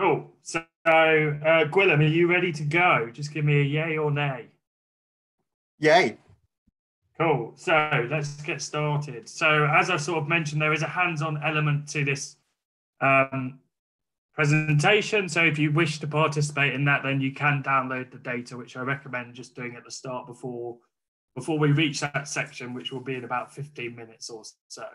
Cool. So, Gwilym, are you ready to go? Just give me a yay or nay. Yay. Cool. So let's get started. So as I sort of mentioned, there is a hands-on element to this presentation. So if you wish to participate in that, then you can download the data, which I recommend just doing at the start before we reach that section, which will be in about 15 minutes or so.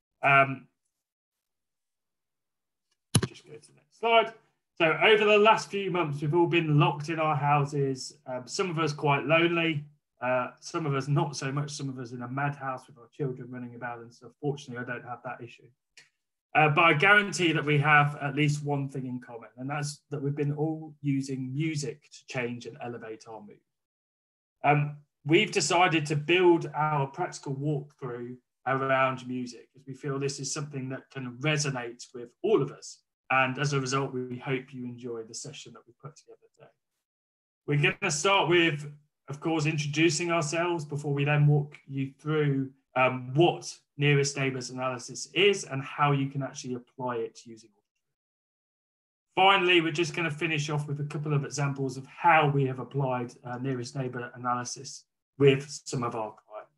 Just go to the next slide. So over the last few months, we've all been locked in our houses. Some of us quite lonely, some of us not so much, some of us in a madhouse with our children running about and stuff. Fortunately, I don't have that issue. But I guarantee that we have at least one thing in common, and that's that we've been all using music to change and elevate our mood. We've decided to build our practical walkthrough around music, as we feel this is something that can resonate with all of us. And as a result, we hope you enjoy the session that we put together today. We're going to start with, of course, introducing ourselves before we then walk you through what nearest neighbours analysis is and how you can actually apply it using Alteryx. Finally, we're just going to finish off with a couple of examples of how we have applied nearest neighbour analysis with some of our clients.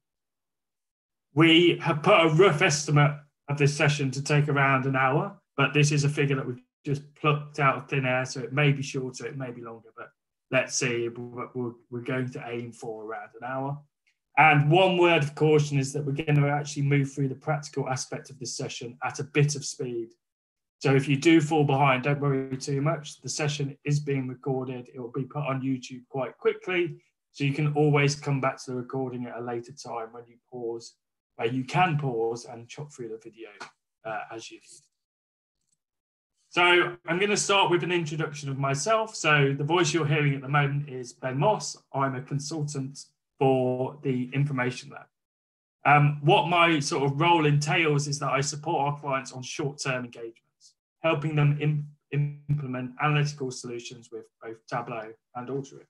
We have put a rough estimate of this session to take around an hour, but this is a figure that we've just plucked out of thin air, so it may be shorter, it may be longer, but let's see, we're going to aim for around an hour. And one word of caution is that we're going to actually move through the practical aspect of this session at a bit of speed. So if you do fall behind, don't worry too much. The session is being recorded. It will be put on YouTube quite quickly, so you can always come back to the recording at a later time when you pause, where you can pause and chop through the video as you need. So I'm going to start with an introduction of myself. So the voice you're hearing at the moment is Ben Moss. I'm a consultant for the Information Lab. What my sort of role entails is that I support our clients on short-term engagements, helping them implement analytical solutions with both Tableau and Alteryx.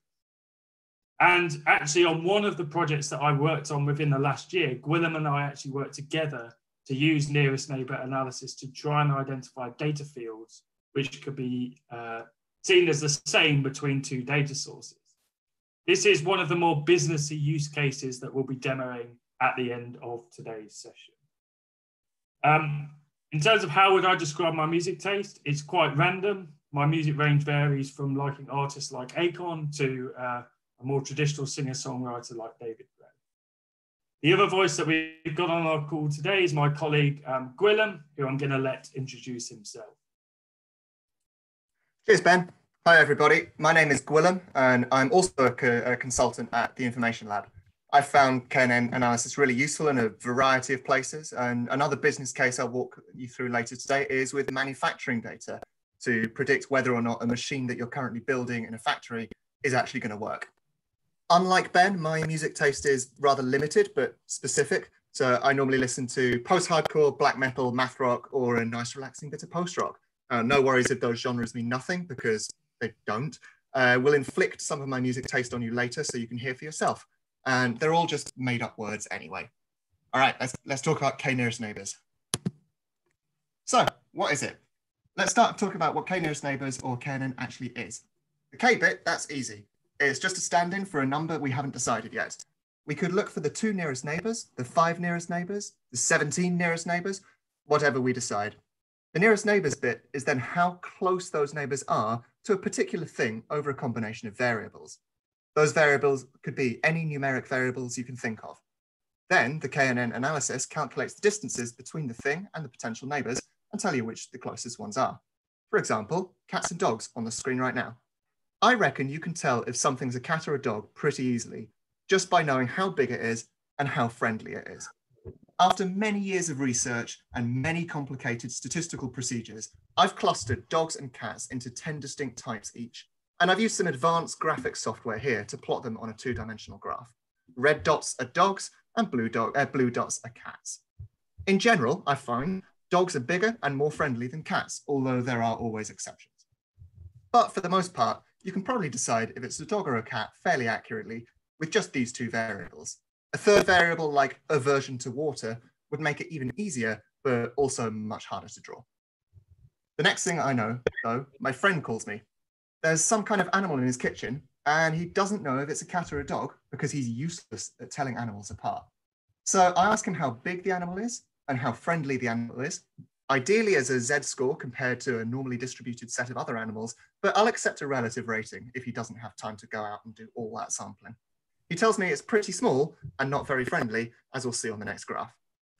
And actually on one of the projects that I worked on within the last year, Gwilym and I actually worked together to use nearest neighbour analysis to try and identify data fields which could be seen as the same between two data sources. This is one of the more businessy use cases that we'll be demoing at the end of today's session. In terms of how would I describe my music taste, it's quite random. My music range varies from liking artists like Akon to a more traditional singer-songwriter like David Gray. The other voice that we've got on our call today is my colleague, Gwilym, who I'm going to let introduce himself. Cheers, Ben. Hi, everybody. My name is Gwilym, and I'm also a consultant at the Information Lab. I found KNN analysis really useful in a variety of places, and another business case I'll walk you through later today is with manufacturing data to predict whether or not a machine that you're currently building in a factory is actually going to work. Unlike Ben, my music taste is rather limited but specific. So I normally listen to post-hardcore, black metal, math rock, or a nice relaxing bit of post-rock. No worries if those genres mean nothing, because they don't. We'll inflict some of my music taste on you later so you can hear for yourself. And they're all just made up words anyway. All right, let's talk about K-nearest neighbours. So what is it? Let's start talking about what K-nearest neighbours or KNN actually is. The K bit, that's easy. It's just a stand-in for a number we haven't decided yet. We could look for the 2 nearest neighbours, the 5 nearest neighbours, the 17 nearest neighbours, whatever we decide. The nearest neighbours bit is then how close those neighbours are to a particular thing over a combination of variables. Those variables could be any numeric variables you can think of. Then the KNN analysis calculates the distances between the thing and the potential neighbours and tell you which the closest ones are. For example, cats and dogs on the screen right now. I reckon you can tell if something's a cat or a dog pretty easily, just by knowing how big it is and how friendly it is. After many years of research and many complicated statistical procedures, I've clustered dogs and cats into 10 distinct types each, and I've used some advanced graphics software here to plot them on a 2-dimensional graph. Red dots are dogs and blue dots are cats. In general, I find dogs are bigger and more friendly than cats, although there are always exceptions. But for the most part, you can probably decide if it's a dog or a cat fairly accurately with just these 2 variables. A third variable like aversion to water would make it even easier, but also much harder to draw. The next thing I know, though, my friend calls me. There's some kind of animal in his kitchen, and he doesn't know if it's a cat or a dog because he's useless at telling animals apart. So I ask him how big the animal is and how friendly the animal is, ideally as a Z-score compared to a normally distributed set of other animals, but I'll accept a relative rating if he doesn't have time to go out and do all that sampling. He tells me it's pretty small and not very friendly, as we'll see on the next graph.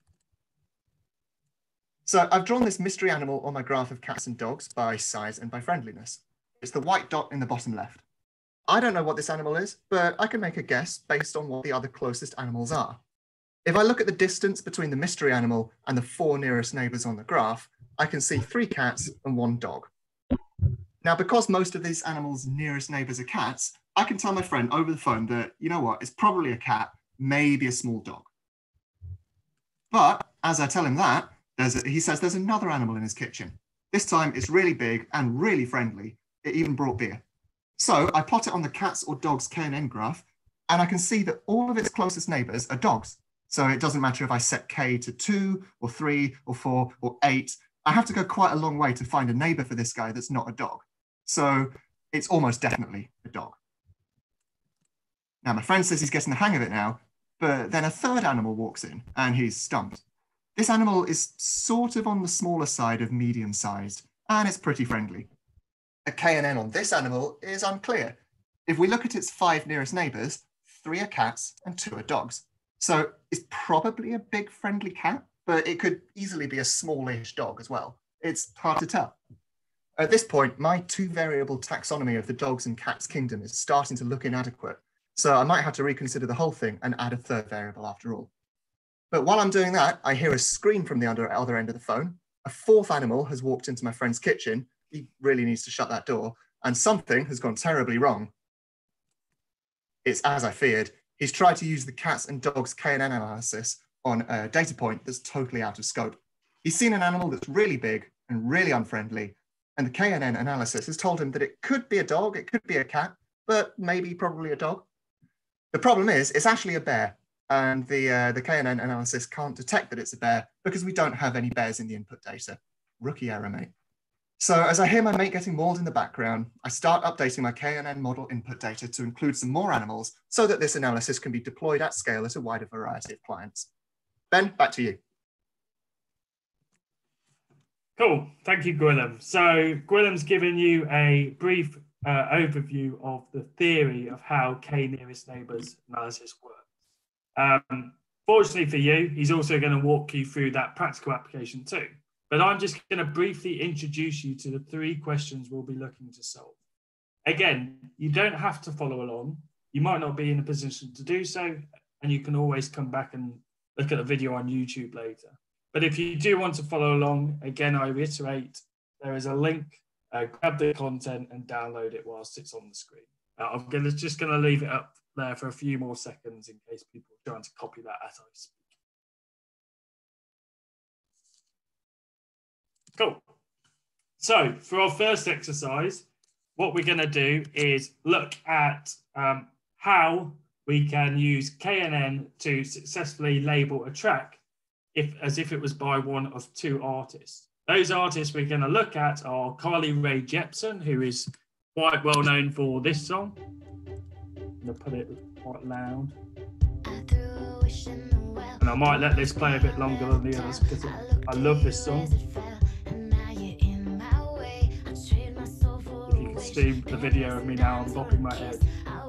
So I've drawn this mystery animal on my graph of cats and dogs by size and by friendliness. It's the white dot in the bottom left. I don't know what this animal is, but I can make a guess based on what the other closest animals are. If I look at the distance between the mystery animal and the 4 nearest neighbours on the graph, I can see 3 cats and 1 dog. Now, because most of these animals' nearest neighbours are cats, I can tell my friend over the phone that, you know what, it's probably a cat, maybe a small dog. But as I tell him that, he says there's another animal in his kitchen. This time it's really big and really friendly. It even brought beer. So I plot it on the cats or dogs K&N graph, and I can see that all of its closest neighbours are dogs. So it doesn't matter if I set K to 2 or 3 or 4 or 8. I have to go quite a long way to find a neighbour for this guy that's not a dog. So it's almost definitely a dog. Now my friend says he's getting the hang of it now, but then a third animal walks in and he's stumped. This animal is sort of on the smaller side of medium-sized, and it's pretty friendly. A K&N on this animal is unclear. If we look at its 5 nearest neighbours, 3 are cats and 2 are dogs. So it's probably a big friendly cat, but it could easily be a smallish dog as well. It's hard to tell. At this point, my 2-variable taxonomy of the dogs and cats kingdom is starting to look inadequate. So I might have to reconsider the whole thing and add a 3rd variable after all. But while I'm doing that, I hear a scream from the other end of the phone. A 4th animal has walked into my friend's kitchen. He really needs to shut that door. And something has gone terribly wrong. It's as I feared. He's tried to use the cats and dogs K&N analysis on a data point that's totally out of scope. He's seen an animal that's really big and really unfriendly, and the K&N analysis has told him that it could be a dog, it could be a cat, but maybe probably a dog. The problem is, it's actually a bear, and the K&N analysis can't detect that it's a bear because we don't have any bears in the input data. Rookie error, mate. So as I hear my mate getting mauled in the background, I start updating my K&N model input data to include some more animals so that this analysis can be deployed at scale at a wider variety of clients. Ben, back to you. Cool, thank you, Gwilym. So Gwilym's given you a brief overview of the theory of how K-nearest neighbours analysis works. Fortunately for you, he's also going to walk you through that practical application too. But I'm just going to briefly introduce you to the 3 questions we'll be looking to solve. Again, you don't have to follow along. You might not be in a position to do so, and you can always come back and look at the video on YouTube later. But if you do want to follow along, again, I reiterate, there is a link. Grab the content and download it whilst it's on the screen. I'm just going to leave it up there for a few more seconds in case people are trying to copy that as I speak. Cool. So for our first exercise, what we're going to do is look at how we can use K&N to successfully label a track as if it was by one of 2 artists. Those artists we're going to look at are Carly Rae Jepsen, who is quite well known for this song. I'm going to put it quite loud. And I might let this play a bit longer than the others because I love this song. If you can see the video of me now, I'm bopping my head.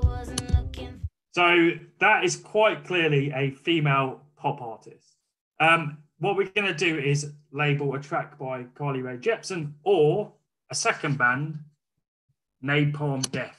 So that is quite clearly a female pop artist. What we're going to do is label a track by Carly Rae Jepsen or a second band, Napalm Death.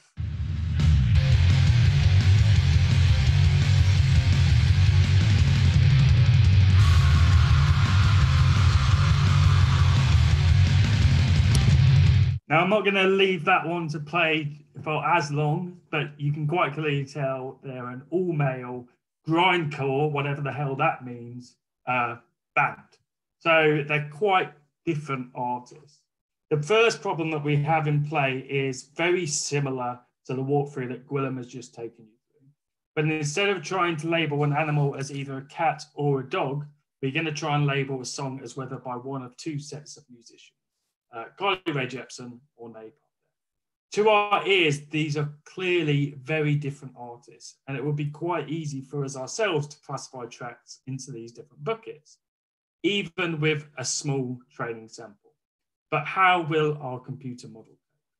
Now, I'm not going to leave that one to play for as long, but you can quite clearly tell they're an all-male grindcore, whatever the hell that means, band. So they're quite different artists. The first problem that we have in play is very similar to the walkthrough that Gwilym has just taken you through. But instead of trying to label an animal as either a cat or a dog, we're going to try and label a song as whether by one of 2 sets of musicians. Carly Rae Jepsen or Napalm. To our ears, these are clearly very different artists, and it would be quite easy for us ourselves to classify tracks into these different buckets, even with a small training sample. But how will our computer model?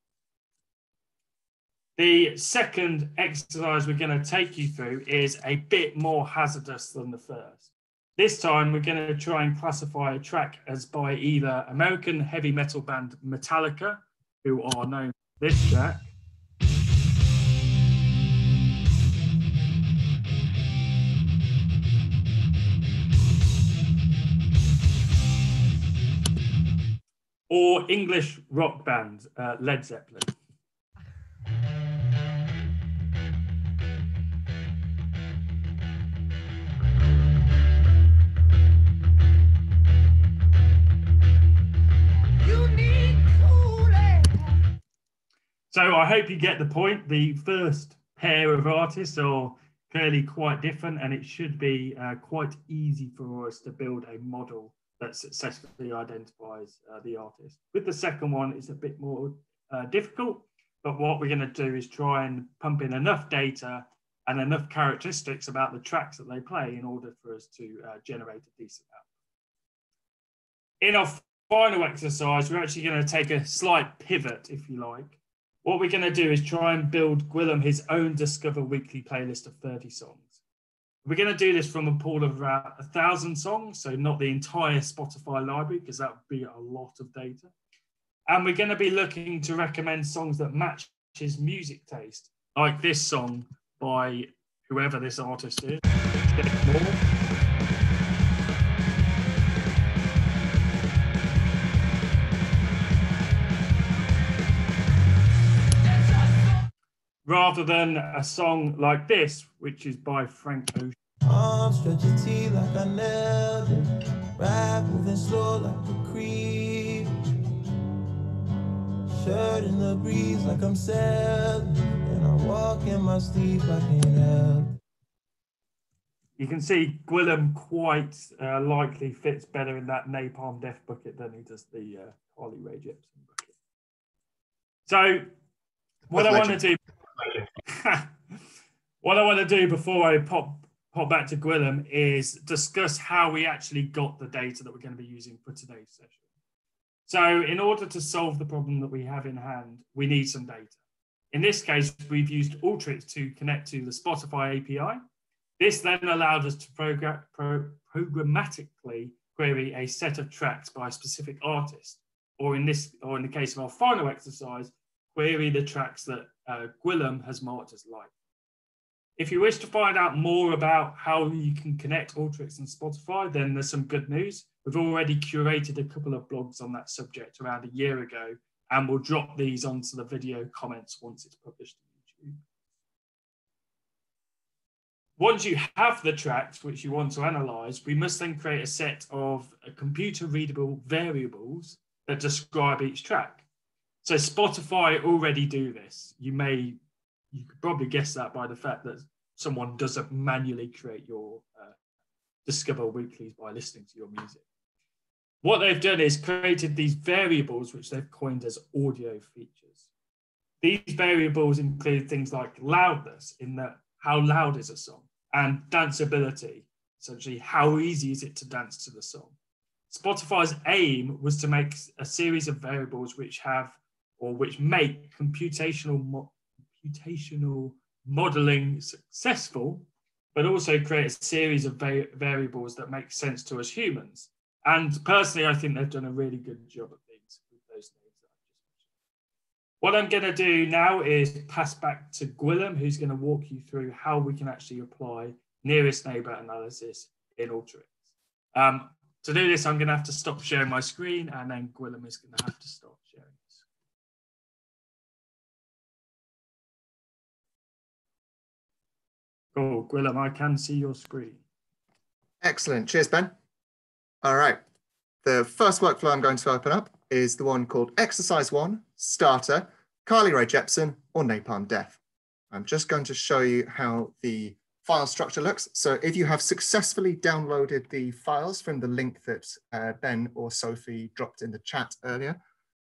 The second exercise we're going to take you through is a bit more hazardous than the first. This time, we're going to try and classify a track as by either American heavy metal band Metallica, who are known for this track, or English rock band Led Zeppelin. So I hope you get the point. The first pair of artists are clearly quite different, and it should be quite easy for us to build a model that successfully identifies the artist. With the second one, it's a bit more difficult, but what we're going to do is try and pump in enough data and enough characteristics about the tracks that they play in order for us to generate a decent output. In our final exercise, we're actually going to take a slight pivot, if you like. What we're going to do is try and build Gwilym his own Discover Weekly playlist of 30 songs. We're going to do this from a pool of around 1,000 songs, so not the entire Spotify library, because that would be a lot of data. And we're going to be looking to recommend songs that match his music taste, like this song by whoever this artist is. Rather than a song like this, which is by Frank Ocean. Stretch your teeth like I nailed it. Rap moving slow like a creep. Shirt in the breeze like I'm sailing. And I walk in my sleep, I can't help. You can see Gwilym quite likely fits better in that Napalm Death bucket than he does the Carly Rae Jepsen bucket. So what I want to do what I want to do before I pop back to Gwilym is discuss how we actually got the data that we're going to be using for today's session. So in order to solve the problem that we have in hand, we need some data. In this case, we've used Alteryx to connect to the Spotify API. This then allowed us to programmatically query a set of tracks by a specific artist, or in the case of our final exercise, query the tracks that Gwilym has marked as like. If you wish to find out more about how you can connect Alteryx and Spotify, then there's some good news. We've already curated a couple of blogs on that subject around a year ago, and we'll drop these onto the video comments once it's published on YouTube. Once you have the tracks which you want to analyze, we must then create a set of computer readable variables that describe each track. So Spotify already do this. You could probably guess that by the fact that someone doesn't manually create your Discover Weeklies by listening to your music. What they've done is created these variables, which they've coined as audio features. These variables include things like loudness, in that how loud is a song, and danceability, essentially how easy is it to dance to the song. Spotify's aim was to make a series of variables which make computational modeling successful, but also create a series of variables that make sense to us humans. And personally, I think they've done a really good job of things with those names that I just mentioned. What I'm going to do now is pass back to Gwilym, who's going to walk you through how we can actually apply nearest neighbor analysis in Alteryx. To do this, I'm going to have to stop sharing my screen, and then Gwilym is going to have to stop sharing this. Cool, Gwilym, I can see your screen. Excellent. Cheers, Ben. All right. The first workflow I'm going to open up is the one called Exercise 1, Starter, Carly Rae Jepsen, or Napalm Death. I'm just going to show you how the file structure looks. So if you have successfully downloaded the files from the link that Ben or Sophie dropped in the chat earlier,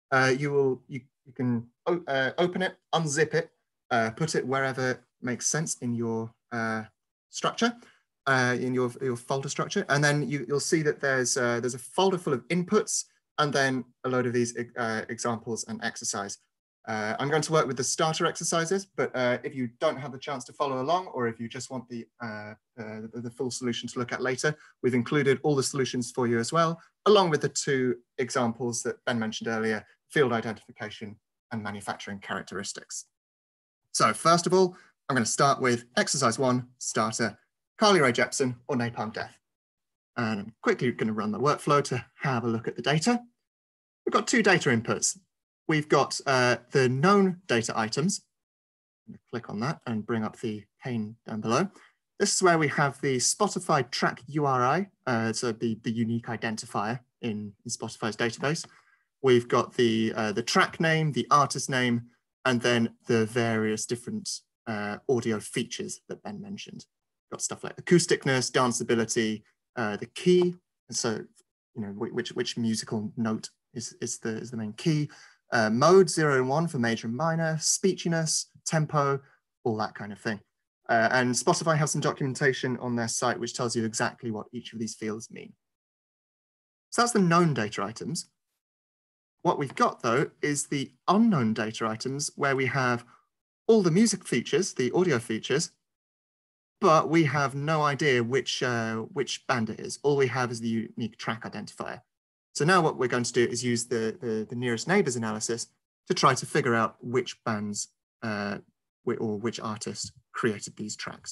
you can open it, unzip it, put it wherever makes sense in your structure, in your folder structure, and then you'll see that there's a folder full of inputs, and then a load of these examples and exercise. I'm going to work with the starter exercises, but if you don't have the chance to follow along, or if you just want the full solution to look at later, we've included all the solutions for you as well, along with the 2 examples that Ben mentioned earlier, field identification and manufacturing characteristics. So first of all, I'm going to start with exercise 1, starter, Carly Rae Jepsen or napalm death. And I'm quickly going to run the workflow to have a look at the data. We've got 2 data inputs. We've got the known data items. I'm going to click on that and bring up the pane down below. This is where we have the Spotify track URI, so the unique identifier in Spotify's database. We've got the track name, the artist name, and then the various different audio features that Ben mentioned. We've got stuff like acousticness, danceability, the key, and so which musical note is the main key. Mode 0 and 1 for major and minor, speechiness, tempo, all that kind of thing. And Spotify has some documentation on their site which tells you exactly what each of these fields mean. So that's the known data items. What we've got though is the unknown data items where we have all the music features, the audio features, but we have no idea which band it is. All we have is the unique track identifier. So now what we're going to do is use the nearest neighbours analysis to try to figure out which bands or which artist created these tracks.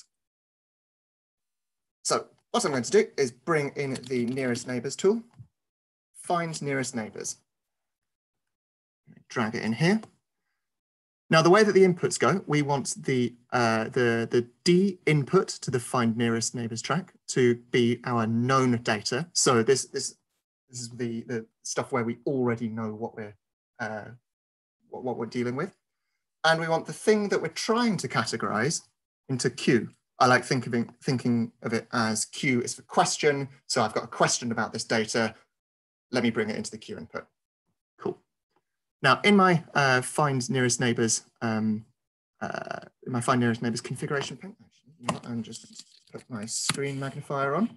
So what I'm going to do is bring in the nearest neighbours tool, find nearest neighbours. Drag it in here. Now the way that the inputs go, we want the D input to the find nearest neighbours track to be our known data. So this is the stuff where we already know what we're dealing with. And we want the thing that we're trying to categorize into Q. I like thinking of it as Q is for question. So I've got a question about this data. Let me bring it into the Q input. Cool. Now in my find nearest neighbours, configuration pane, actually, I'm just put my screen magnifier on.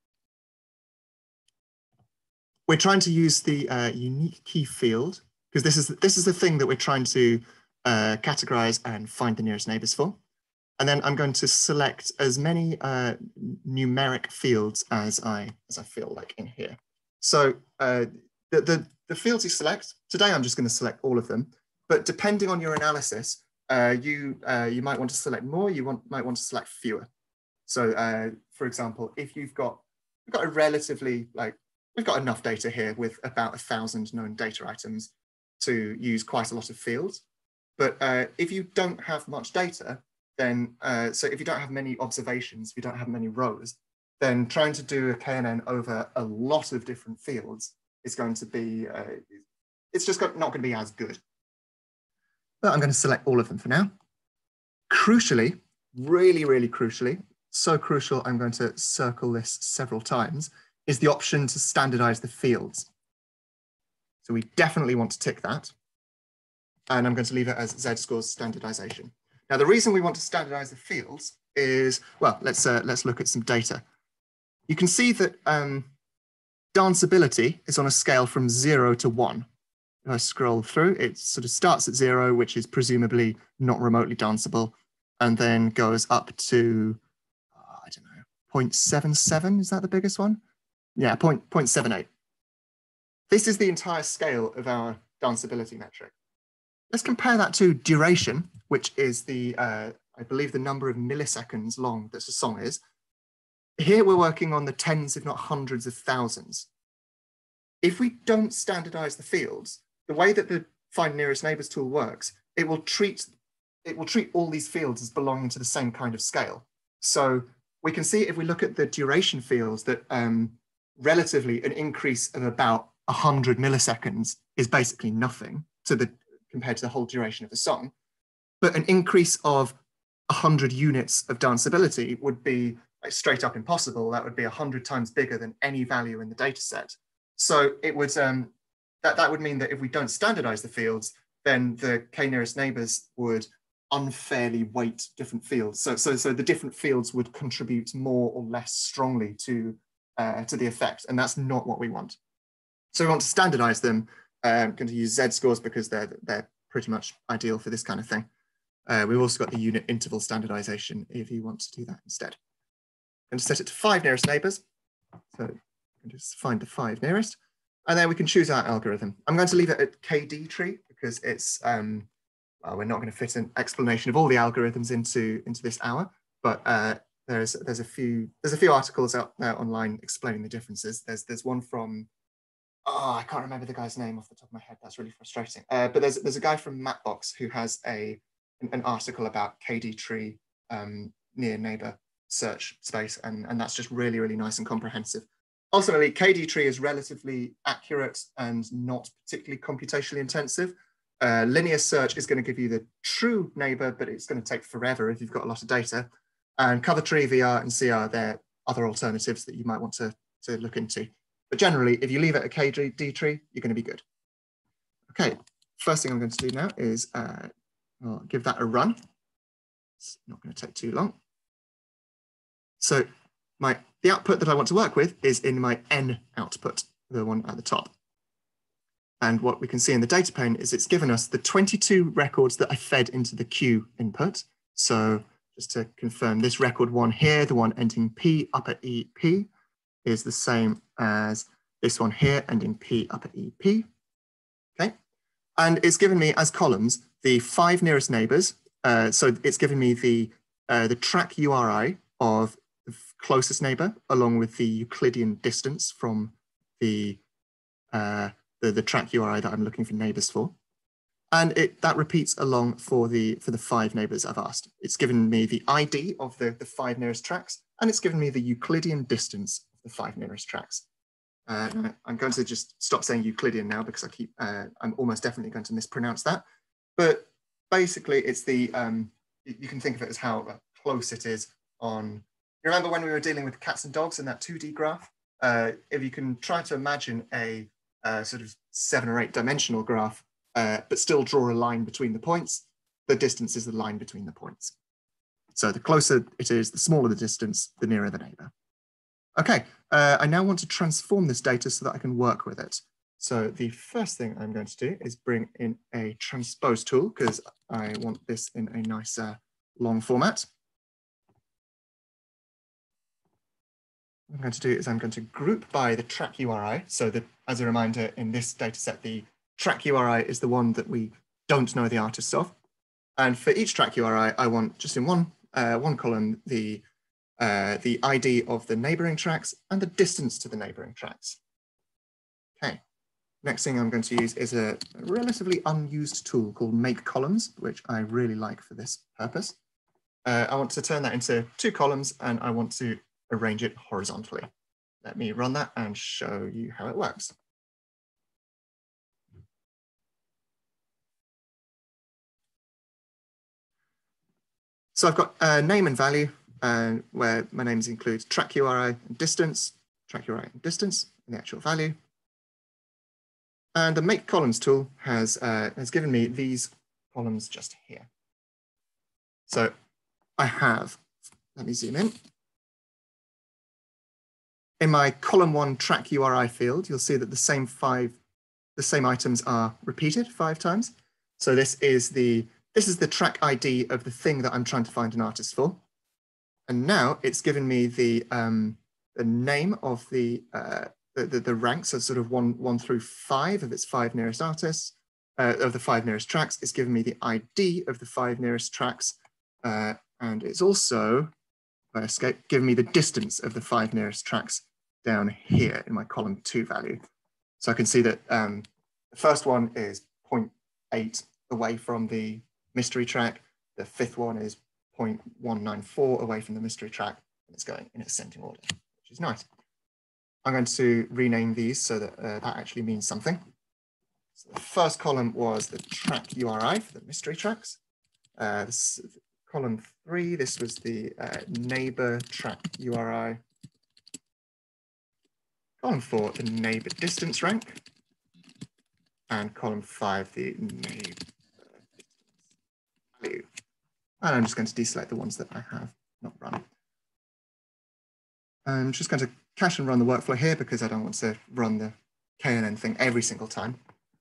We're trying to use the unique key field because this is the thing that we're trying to categorize and find the nearest neighbours for. And then I'm going to select as many numeric fields as I feel like in here. So the fields you select, today I'm just going to select all of them, but depending on your analysis, you might want to select more, might want to select fewer. So for example, if we've got a relatively, we've got enough data here with about 1,000 known data items to use quite a lot of fields. But if you don't have much data, then, so if you don't have many observations, if you don't have many rows, then trying to do a KNN over a lot of different fields is going to be, it's just not going to be as good. But I'm going to select all of them for now. Crucially, really, really crucially, so crucial, I'm going to circle this several times, is the option to standardize the fields. So we definitely want to tick that. And I'm going to leave it as Z-scores standardization. Now, the reason we want to standardize the fields is, well, let's look at some data. You can see that danceability is on a scale from 0 to 1. If I scroll through, it sort of starts at 0, which is presumably not remotely danceable, and then goes up to, I don't know, 0.77, is that the biggest one? Yeah, 0.78. This is the entire scale of our danceability metric. Let's compare that to duration, which is the, I believe, the number of milliseconds long that a song is. Here we're working on the tens, if not hundreds of thousands. If we don't standardize the fields, the way that the Find Nearest Neighbours tool works, it will treat all these fields as belonging to the same kind of scale. So we can see if we look at the duration fields that relatively an increase of about 100 milliseconds is basically nothing compared to the whole duration of the song. But an increase of 100 units of danceability would be straight up impossible. That would be 100 times bigger than any value in the data set. So it would, that would mean that if we don't standardize the fields, then the k-nearest neighbors would unfairly weight different fields. So the different fields would contribute more or less strongly to the effect, and that's not what we want. So we want to standardize them. I'm going to use z-scores because they're pretty much ideal for this kind of thing. We've also got the unit interval standardization if you want to do that instead. I'm going to set it to 5 nearest neighbors. So just find the 5 nearest, and then we can choose our algorithm. I'm going to leave it at KD tree because it's, well, we're not going to fit an explanation of all the algorithms into this hour, but there's a few articles out there online explaining the differences. There's one from, oh, I can't remember the guy's name off the top of my head. That's really frustrating. But there's a guy from Mapbox who has an article about KD tree near neighbor search space, and that's just really, really nice and comprehensive. Ultimately, KD tree is relatively accurate and not particularly computationally intensive. Linear search is going to give you the true neighbor, but it's going to take forever if you've got a lot of data. And cover tree, VR, and CR, they're other alternatives that you might want to look into. But generally, if you leave it a KD tree, you're going to be good. Okay, first thing I'm going to do now is I'll give that a run. It's not going to take too long. So the output that I want to work with is in my N output, the one at the top. And what we can see in the data pane is it's given us the 22 records that I fed into the Q input. So just to confirm, this record 1 here, the one ending P upper EP, is the same as this one here ending P upper EP. Okay, and it's given me as columns the 5 nearest neighbors. So it's given me the track URI of the closest neighbor along with the Euclidean distance from the track URI that I'm looking for neighbors for. And that repeats along for the 5 neighbors I've asked. It's given me the ID of the 5 nearest tracks, and it's given me the Euclidean distance of the 5 nearest tracks. I'm going to just stop saying Euclidean now because I'm almost definitely going to mispronounce that. But basically it's the, you can think of it as how close it is on, you remember when we were dealing with cats and dogs in that 2D graph? If you can try to imagine a sort of 7 or 8 dimensional graph, but still draw a line between the points, the distance is the line between the points. So the closer it is, the smaller the distance, the nearer the neighbor. Okay, I now want to transform this data so that I can work with it. So the first thing I'm going to do is bring in a transpose tool because I want this in a nice long format. What I'm going to do is I'm going to group by the track URI. So that, as a reminder, in this data set, the track URI is the one that we don't know the artist of. And for each track URI, I want just in one column the ID of the neighboring tracks and the distance to the neighboring tracks. Okay. Next thing I'm going to use is a relatively unused tool called make columns, which I really like for this purpose. I want to turn that into 2 columns and I want to arrange it horizontally. Let me run that and show you how it works. So I've got a name and value where my names include track URI and distance, track URI and distance, and the actual value. And the make columns tool has given me these columns just here. So I have, let me zoom in. In my column 1 track URI field, you'll see that the same items are repeated 5 times. So this is the track ID of the thing that I'm trying to find an artist for. And now it's given me the name of the ranks, so sort of 1 through 5 of its 5 nearest artists, of the 5 nearest tracks. It's given me the ID of the 5 nearest tracks. And it's also, by escape, given me the distance of the 5 nearest tracks down here in my column 2 value. So I can see that the first one is 0.8 away from the mystery track. The 5th one is 0.194 away from the mystery track. And it's going in ascending order, which is nice. I'm going to rename these so that that actually means something. So the first column was the track URI for the mystery tracks. Column 3, this was the neighbor track URI. Column 4, the neighbor distance rank. and column 5, the neighbour value. And I'm just going to deselect the ones that I have not run. I'm just going to cache and run the workflow here because I don't want to run the KNN thing every single time.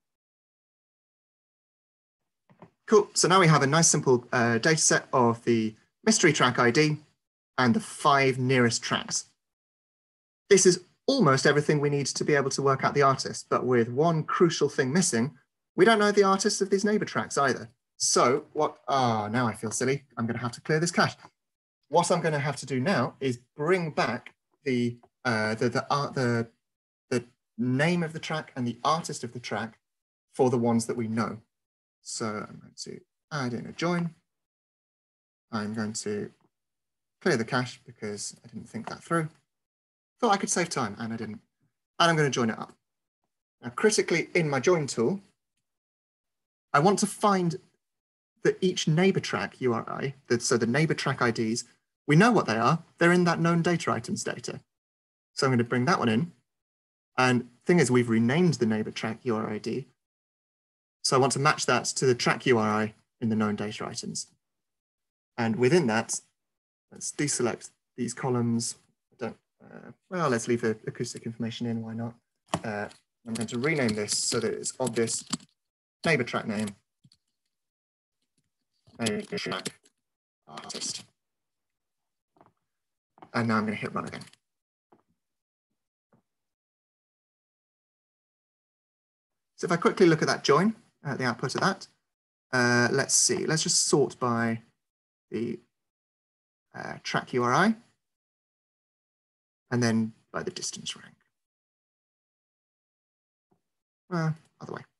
Cool, so now we have a nice simple data set of the mystery track ID and the 5 nearest tracks. This is almost everything we need to be able to work out the artist, but with one crucial thing missing, we don't know the artist of these neighbor tracks either. So what, now I feel silly. I'm gonna have to clear this cache. What I'm gonna have to do now is bring back the name of the track and the artist of the track for the ones that we know. So I'm going to add in a join. I'm going to clear the cache because I didn't think that through. Thought I could save time and I didn't. And I'm going to join it up. Now, critically in my join tool, I want to find that each neighbor track URI, so the neighbor track IDs, we know what they are. They're in that known data items data. So I'm going to bring that one in. And the thing is, we've renamed the neighbor track URI ID. So I want to match that to the track URI in the known data items. And within that, let's deselect these columns. Well, let's leave the acoustic information in, why not? I'm going to rename this so that it's obvious. Neighbor track name, neighbor track artist. And now I'm going to hit run again. So if I quickly look at that join, the output of that, let's see, let's just sort by the track URI and then by the distance rank. Other way.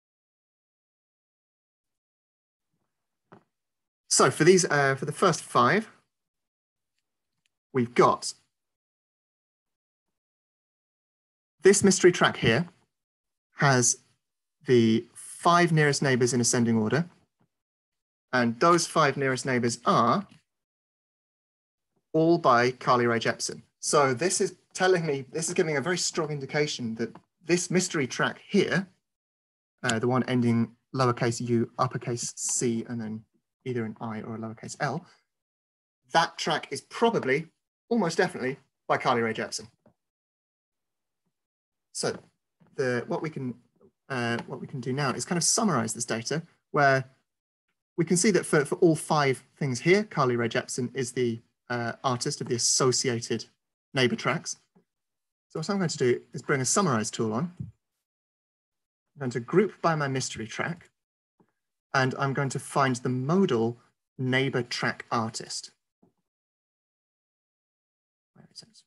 So for these, for the first 5, we've got this mystery track here has the 5 nearest neighbors in ascending order. And those 5 nearest neighbors are all by Carly Rae Jepsen. So this is telling me, this is giving a very strong indication that this mystery track here, the one ending lowercase u, uppercase C, and then either an I or a lowercase l, that track is probably, almost definitely, by Carly Rae Jepsen. So what we can do now is kind of summarize this data, where we can see that for all 5 things here, Carly Rae Jepsen is the artist of the associated neighbor tracks. So what I'm going to do is bring a summarize tool on. I'm going to group by my mystery track, and I'm going to find the modal neighbor track artist. Where is it?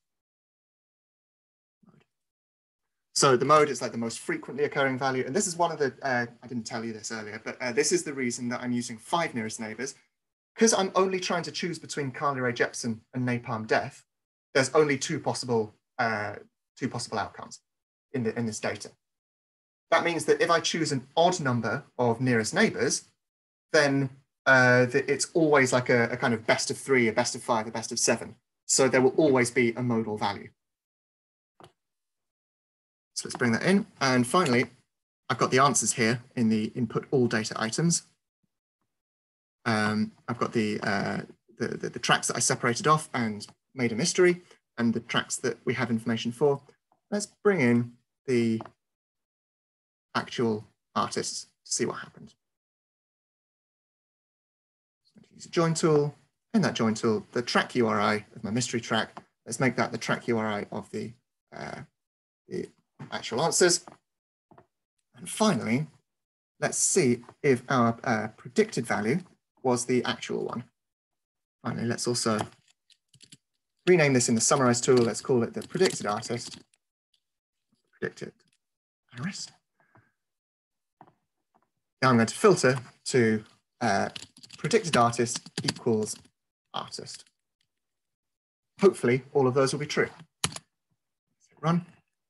Mode. So the mode is like the most frequently occurring value. And this is one of the, I didn't tell you this earlier, but this is the reason that I'm using 5 nearest neighbors. Because I'm only trying to choose between Carly Rae Jepsen and Napalm Death, there's only two possible outcomes in this data. That means that if I choose an odd number of nearest neighbors, then it's always like a kind of best of 3, a best of 5, a best of 7. So there will always be a modal value. So let's bring that in. And finally, I've got the answers here in the input all data items. I've got the tracks that I separated off and made a mystery, and the tracks that we have information for. Let's bring in the actual artists to see what happened. So I'm going to use a join tool. In that join tool, the track URI of my mystery track, let's make that the track URI of the actual answers. And finally, let's see if our predicted value was the actual one. Finally, let's also rename this in the summarize tool. Let's call it the predicted artist. Predicted artist. Now I'm going to filter to predicted artist equals artist. Hopefully, all of those will be true. Let's hit run.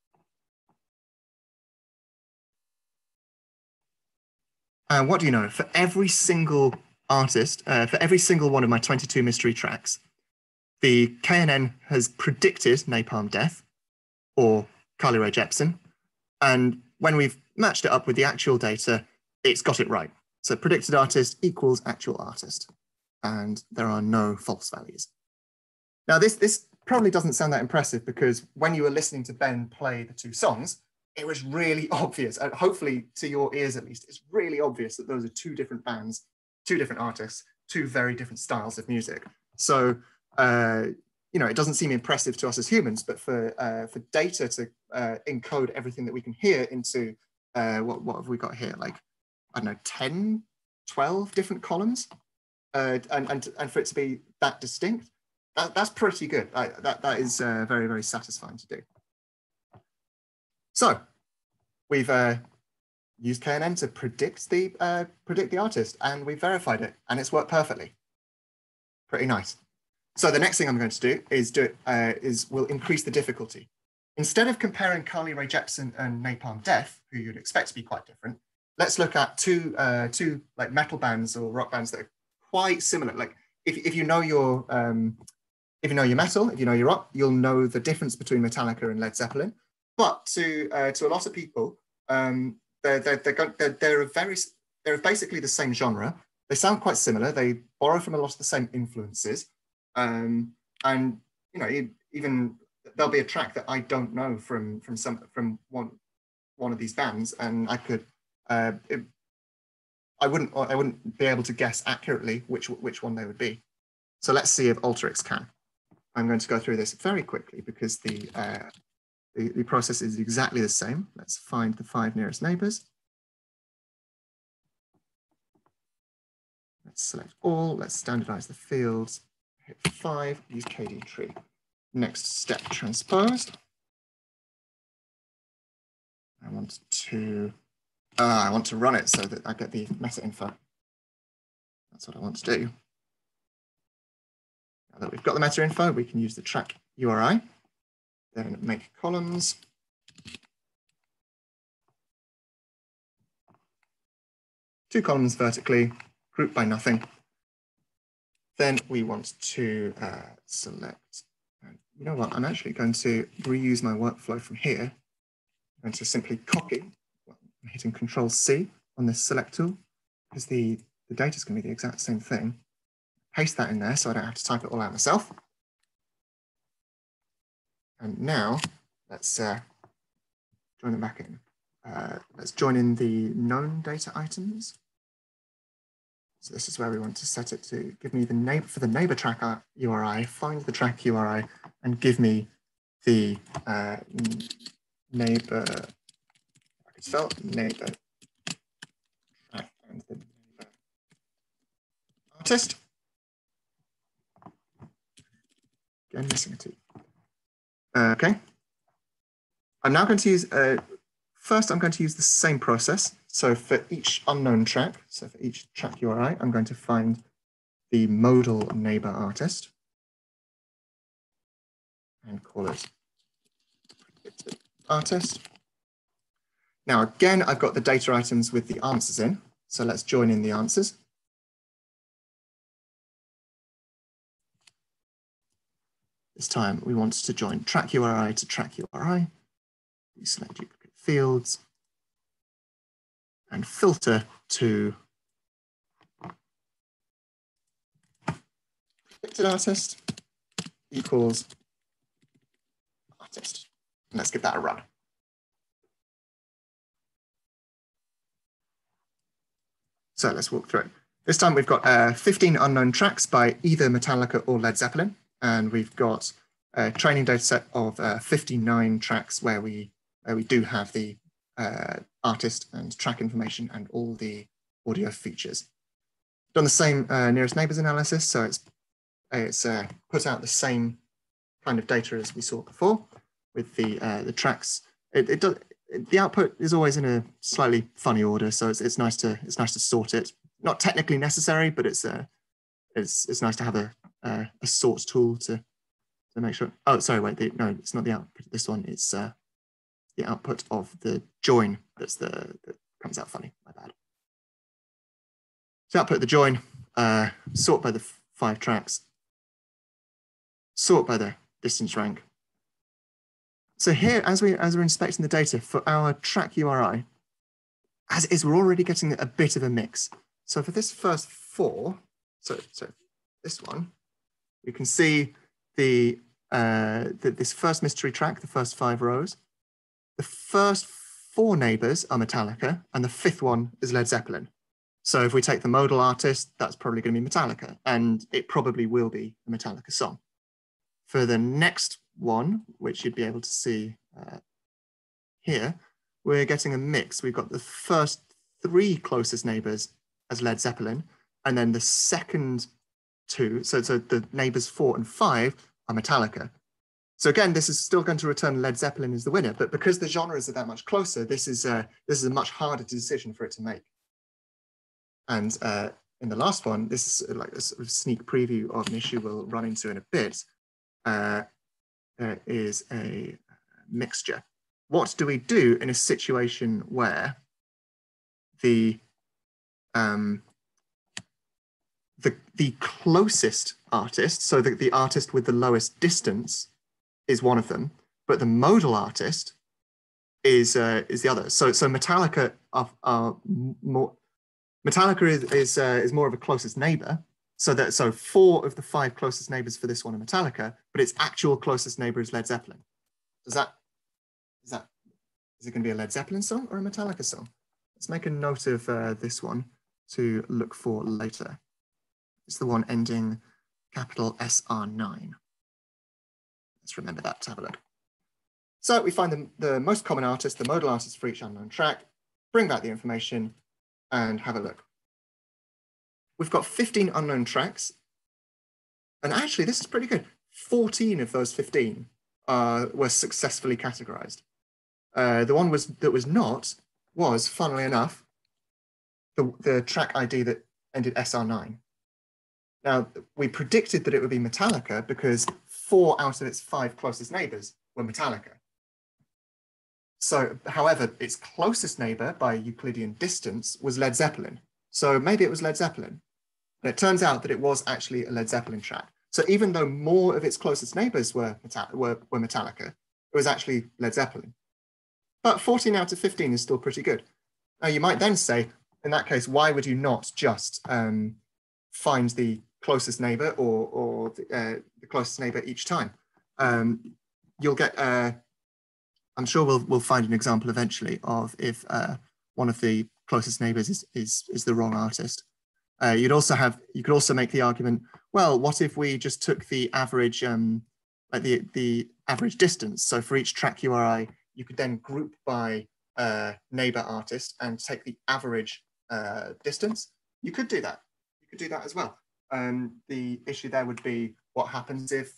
And what do you know? For every single artist, for every single one of my 22 mystery tracks, the KNN has predicted Napalm Death or Carly Rae Jepsen. And when we've matched it up with the actual data, it's got it right. So predicted artist equals actual artist, and there are no false values. Now, this probably doesn't sound that impressive because when you were listening to Ben play the two songs, it was really obvious, and hopefully to your ears at least, it's really obvious that those are two different bands, two different artists, two very different styles of music. So, you know, it doesn't seem impressive to us as humans, but for data to encode everything that we can hear into, what have we got here? Like, I don't know, 10, 12 different columns, and for it to be that distinct, that's pretty good. That is very, very satisfying to do. So we've used KNN to predict the artist, and we verified it, and it's worked perfectly. Pretty nice. So the next thing I'm going to do is we'll increase the difficulty. Instead of comparing Carly Rae Jepsen and Napalm Death, who you'd expect to be quite different, let's look at two like metal bands or rock bands that are quite similar. Like if you know your metal, if you know your rock, you'll know the difference between Metallica and Led Zeppelin. But to a lot of people, they're basically the same genre. They sound quite similar. They borrow from a lot of the same influences, and you know, even there'll be a track that I don't know from one of these bands, and I could I wouldn't be able to guess accurately which one they would be. So let's see if Alteryx can. I'm going to go through this very quickly because the process is exactly the same. Let's find the 5 nearest neighbors. Let's select all. Let's standardize the fields. Hit 5. Use KD tree. Next step, transposed. I want to run it so that I get the meta info. That's what I want to do. Now that we've got the meta info, we can use the track URI. Then make columns. Two columns vertically, group by nothing. Then we want to select, you know what, I'm actually going to reuse my workflow from here. I'm going to simply copy, I'm hitting Control C on this select tool, because the data is going to be the exact same thing. Paste that in there so I don't have to type it all out myself. And now let's join them back in. Let's join in the known data items. So this is where we want to set it to give me the neighbor for the neighbor tracker URI, find the track URI, and give me the neighbor, I could spell neighbor track and the neighbor artist. Again, missing a T. Okay. I'm now going to use, first I'm going to use the same process. So for each unknown track, so for each track URI, I'm going to find the modal neighbor artist and call it artist. Now again, I've got the data items with the answers in. So let's join in the answers. This time we want to join track URI to track URI. We select duplicate fields and filter to predicted artist equals artist. And let's give that a run. So let's walk through it. This time we've got 15 unknown tracks by either Metallica or Led Zeppelin. And we've got a training data set of 59 tracks where we do have the artist and track information and all the audio features. Done the same nearest neighbors analysis, so it's put out the same kind of data as we saw before with the tracks. The output is always in a slightly funny order, so it's nice to sort it. Not technically necessary, but it's nice to have a sort tool to make sure. Oh, sorry, wait, no, it's not the output of this one. It's the output of the join that comes out funny. My bad. So output the join, sort by the 5 tracks, sort by the distance rank. So here, as we're inspecting the data for our track URI, as it is, we're already getting a bit of a mix. So for this first 4, so this one, you can see this first mystery track, the first 5 rows. The first 4 neighbours are Metallica, and the 5th one is Led Zeppelin. So if we take the modal artist, that's probably going to be Metallica, and it probably will be a Metallica song. For the next one, which you'd be able to see here, we're getting a mix. We've got the first 3 closest neighbours as Led Zeppelin, and then the second 2, so the neighbours 4 and 5 are Metallica. So again, this is still going to return Led Zeppelin as the winner, but because the genres are that much closer, this is a much harder decision for it to make. And in the last one, this is like a sort of sneak preview of an issue we'll run into in a bit, is a mixture. What do we do in a situation where the closest artist, so the artist with the lowest distance is one of them, but the modal artist is the other. So Metallica are more. Metallica is more of a closest neighbor. So 4 of the 5 closest neighbors for this one are Metallica, but its actual closest neighbor is Led Zeppelin. Is it going to be a Led Zeppelin song or a Metallica song? Let's make a note of this one to look for later. It's the one ending capital SR9. Let's remember that to have a look. So we find the most common artist, the modal artist for each unknown track, bring back the information, and have a look. We've got 15 unknown tracks. And actually, this is pretty good. 14 of those 15 were successfully categorized. The one that was not was, funnily enough, the track ID that ended SR9. Now, we predicted that it would be Metallica because 4 out of its 5 closest neighbors were Metallica. So, however, its closest neighbor by Euclidean distance was Led Zeppelin. So maybe it was Led Zeppelin. And it turns out that it was actually a Led Zeppelin track. So even though more of its closest neighbors were Metallica, it was actually Led Zeppelin. But 14 out of 15 is still pretty good. Now, you might then say, in that case, why would you not just find the closest neighbor or the closest neighbor each time? You'll get, I'm sure we'll find an example eventually of if one of the closest neighbors is the wrong artist. You could also make the argument, well, what if we just took the average, like the average distance? So for each track URI, you could then group by neighbor artist and take the average distance. You could do that. You could do that as well. The issue there would be what happens if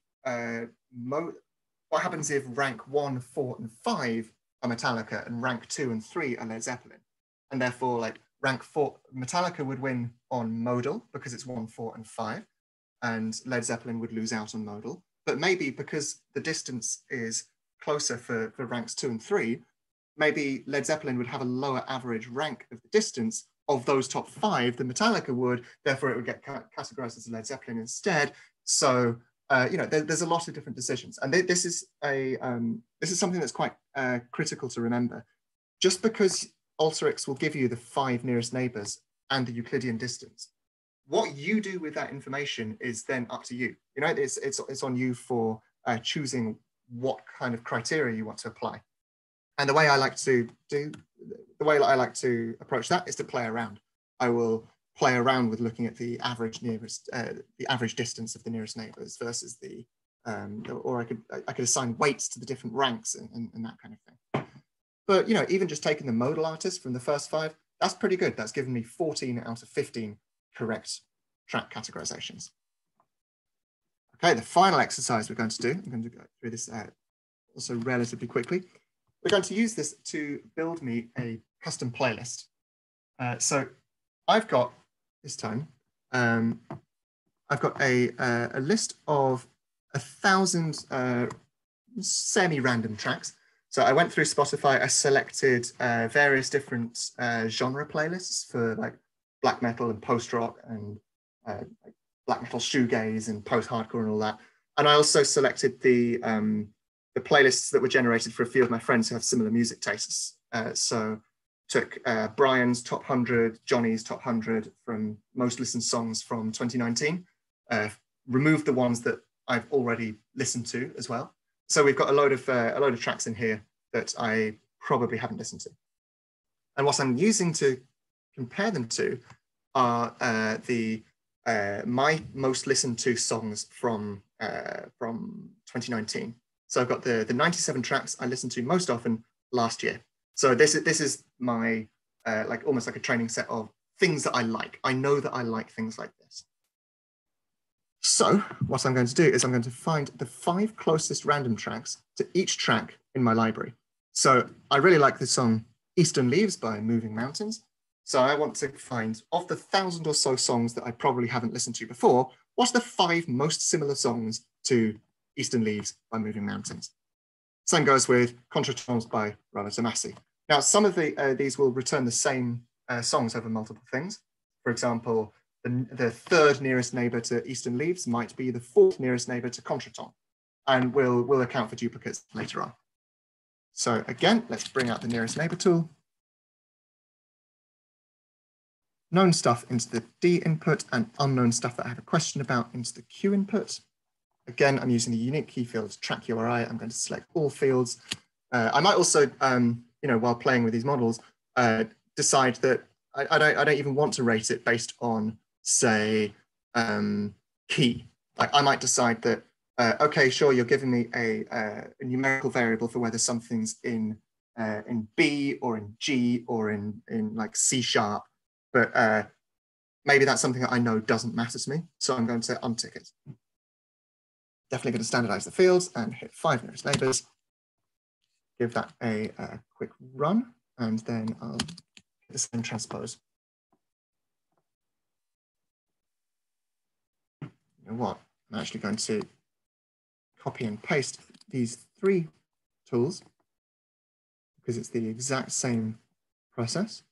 what happens if rank 1, 4, and 5 are Metallica and rank 2 and 3 are Led Zeppelin? And therefore, like rank 4, Metallica would win on modal because it's 1, 4, and 5, and Led Zeppelin would lose out on modal. But maybe because the distance is closer for ranks 2 and 3, maybe Led Zeppelin would have a lower average rank of the distance of those top 5 than Metallica would. Therefore, it would get categorized as Led Zeppelin instead. So, there's a lot of different decisions, and this is something that's quite critical to remember. Just because Alteryx will give you the 5 nearest neighbors and the Euclidean distance, what you do with that information is then up to you. It's on you for choosing what kind of criteria you want to apply. And the way I like to approach that is to play around. I will play around with looking at the average distance of the nearest neighbors versus or I could assign weights to the different ranks and that kind of thing. But even just taking the modal artist from the first 5, that's pretty good. That's given me 14 out of 15 correct track categorizations. Okay, the final exercise we're going to do, I'm going to go through this also relatively quickly. We're going to use this to build me a custom playlist. So I've got this time, I've got a list of 1,000 semi-random tracks. So I went through Spotify, I selected various different genre playlists for like black metal and post-rock and like black metal shoegaze and post-hardcore and all that. And I also selected the playlists that were generated for a few of my friends who have similar music tastes. So took Brian's top 100, Johnny's top 100 from most listened songs from 2019, removed the ones that I've already listened to as well. So we've got a load of tracks in here that I probably haven't listened to. And what I'm using to compare them to are my most listened to songs from 2019. So I've got the 97 tracks I listened to most often last year. So this is my like almost like a training set of things that I like. I know that I like things like this. So what I'm going to do is I'm going to find the 5 closest random tracks to each track in my library. So I really like the song Eastern Leaves by Moving Mountains. So I want to find, of the 1,000 or so songs that I probably haven't listened to before, what's the 5 most similar songs to Eastern Leaves by Moving Mountains? Same goes with Contretemps by Rana Tomasi. Now, some of these will return the same songs over multiple things. For example, the 3rd nearest neighbor to Eastern Leaves might be the 4th nearest neighbor to Contretemps, and we'll account for duplicates later on. So again, let's bring out the nearest neighbor tool. Known stuff into the D input and unknown stuff that I have a question about into the Q input. Again, I'm using the unique key field track URI. I'm going to select all fields. I might also, while playing with these models, decide that I don't even want to rate it based on, say, key. Like I might decide that, okay, sure, you're giving me a numerical variable for whether something's in B or in G or in like C sharp, but maybe that's something that I know doesn't matter to me, so I'm going to untick it. Definitely going to standardize the fields and hit 5 nearest neighbors. Give that a quick run, and then I'll hit the same transpose. You know what? I'm actually going to copy and paste these 3 tools because it's the exact same process.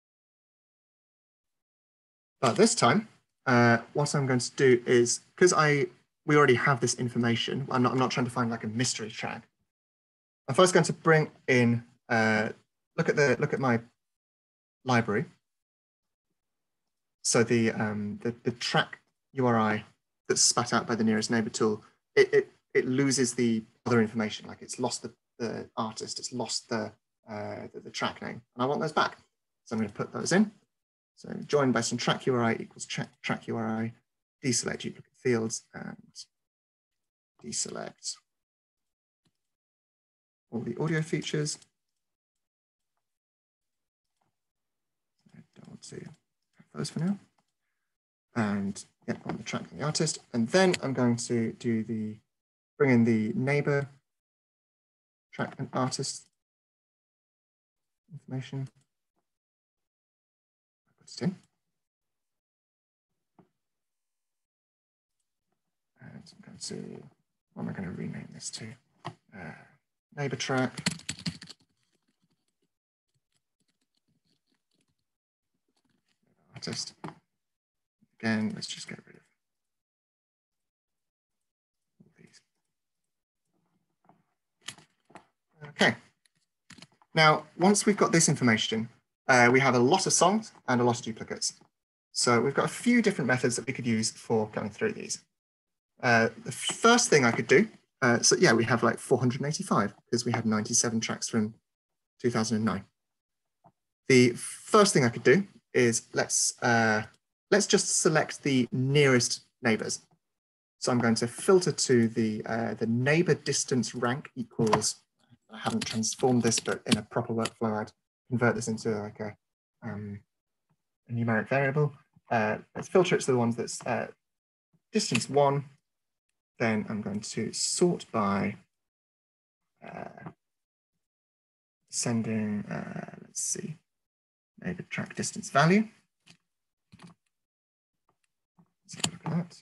But this time, what I'm going to do is, because we already have this information, I'm not trying to find like a mystery track. I'm first going to bring in, look at my library. So the track URI that's spat out by the nearest neighbor tool, it loses the other information, like it's lost the artist, it's lost the track name, and I want those back. So I'm going to put those in. So join by some track URI equals track URI, deselect duplicate fields, and deselect all the audio features. I don't want to have those for now. And yeah, on the track and the artist. And then I'm going to bring in the neighbor track and artist information. Put it in. And I'm going to, what am I going to rename this to? Neighbor track. Artist. Again, let's just get rid of all these. Okay. Now, once we've got this information, we have a lot of songs and a lot of duplicates. So we've got a few different methods that we could use for going through these. The first thing I could do, so yeah, we have like 485 because we had 97 tracks from 2009. The first thing I could do is let's just select the nearest neighbors. So I'm going to filter to the neighbor distance rank equals, I haven't transformed this, but in a proper workflow, I'd convert this into like a numeric variable. Let's filter it to the ones that's distance 1. Then I'm going to sort by sending, let's see, neighbor track distance value. Let's have a look at that.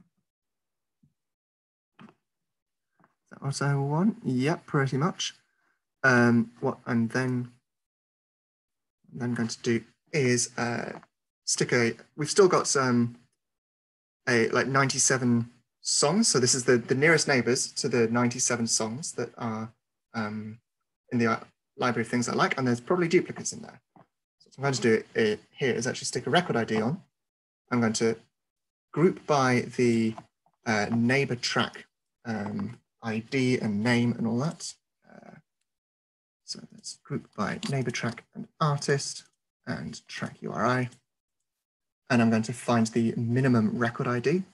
Is that what I want? Yep, pretty much. What I'm then going to do is we've still got like 97 songs. So this is the nearest neighbors to the 97 songs that are in the library of things I like, and there's probably duplicates in there. I'm going to do it here is actually stick a record ID on. I'm going to group by the neighbor track ID and name and all that. So let's group by neighbor track and artist and track URI. And I'm going to find the minimum record ID.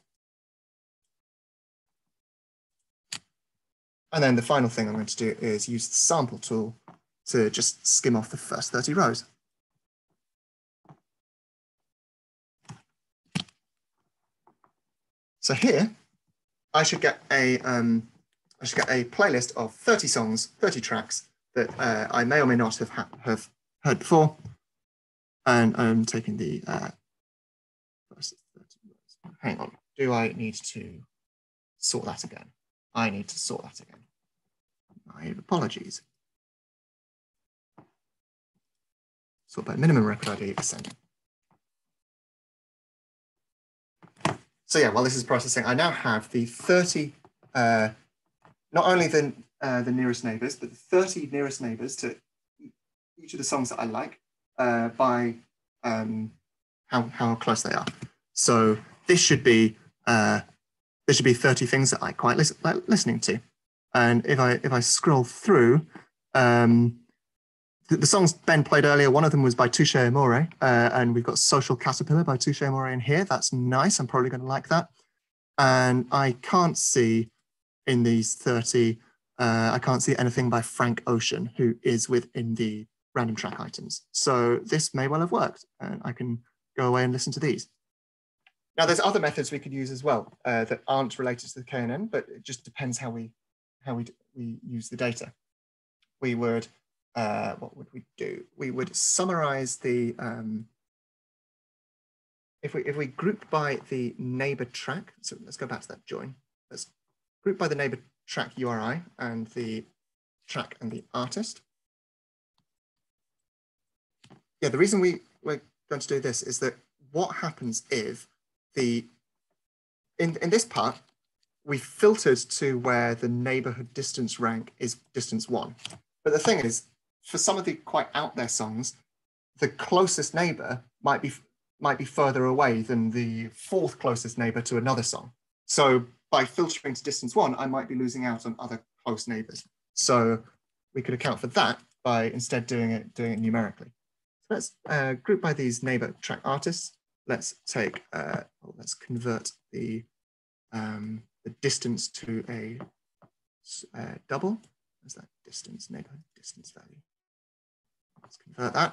And then the final thing I'm going to do is use the sample tool to just skim off the first 30 rows. So here, I should get a playlist of 30 songs, 30 tracks that I may or may not have heard before. And I'm taking the first 30 rows. Hang on, do I need to sort that again? I need to sort that again. My apologies. Sort by minimum record ID, ascending. So yeah, while this is processing, I now have the 30, not only the nearest neighbors, but the 30 nearest neighbors to each of the songs that I like by how close they are. So this should be 30 things that I quite like listening to. And if I scroll through, the songs Ben played earlier, one of them was by Touche Amore, and we've got Social Caterpillar by Touche Amore in here. That's nice. I'm probably going to like that. And I can't see in these 30, I can't see anything by Frank Ocean, who is within the random track items. So this may well have worked, and I can go away and listen to these. Now, there's other methods we could use as well that aren't related to the KNN, but it just depends how we use the data. We would, what would we do? We would summarize the, if we group by the neighbor track, so let's go back to that join. Let's group by the neighbor track URI and the track and the artist. Yeah, the reason we're going to do this is that what happens if in this part, we filtered to where the neighborhood distance rank is distance 1. But the thing is, for some of the quite out there songs, the closest neighbor might be further away than the 4th closest neighbor to another song. So by filtering to distance 1, I might be losing out on other close neighbors. So we could account for that by instead doing it numerically. So let's group by these neighbor track artists. Let's take, let's convert the distance to a double. Where's that distance, neighborhood distance value? Let's convert that.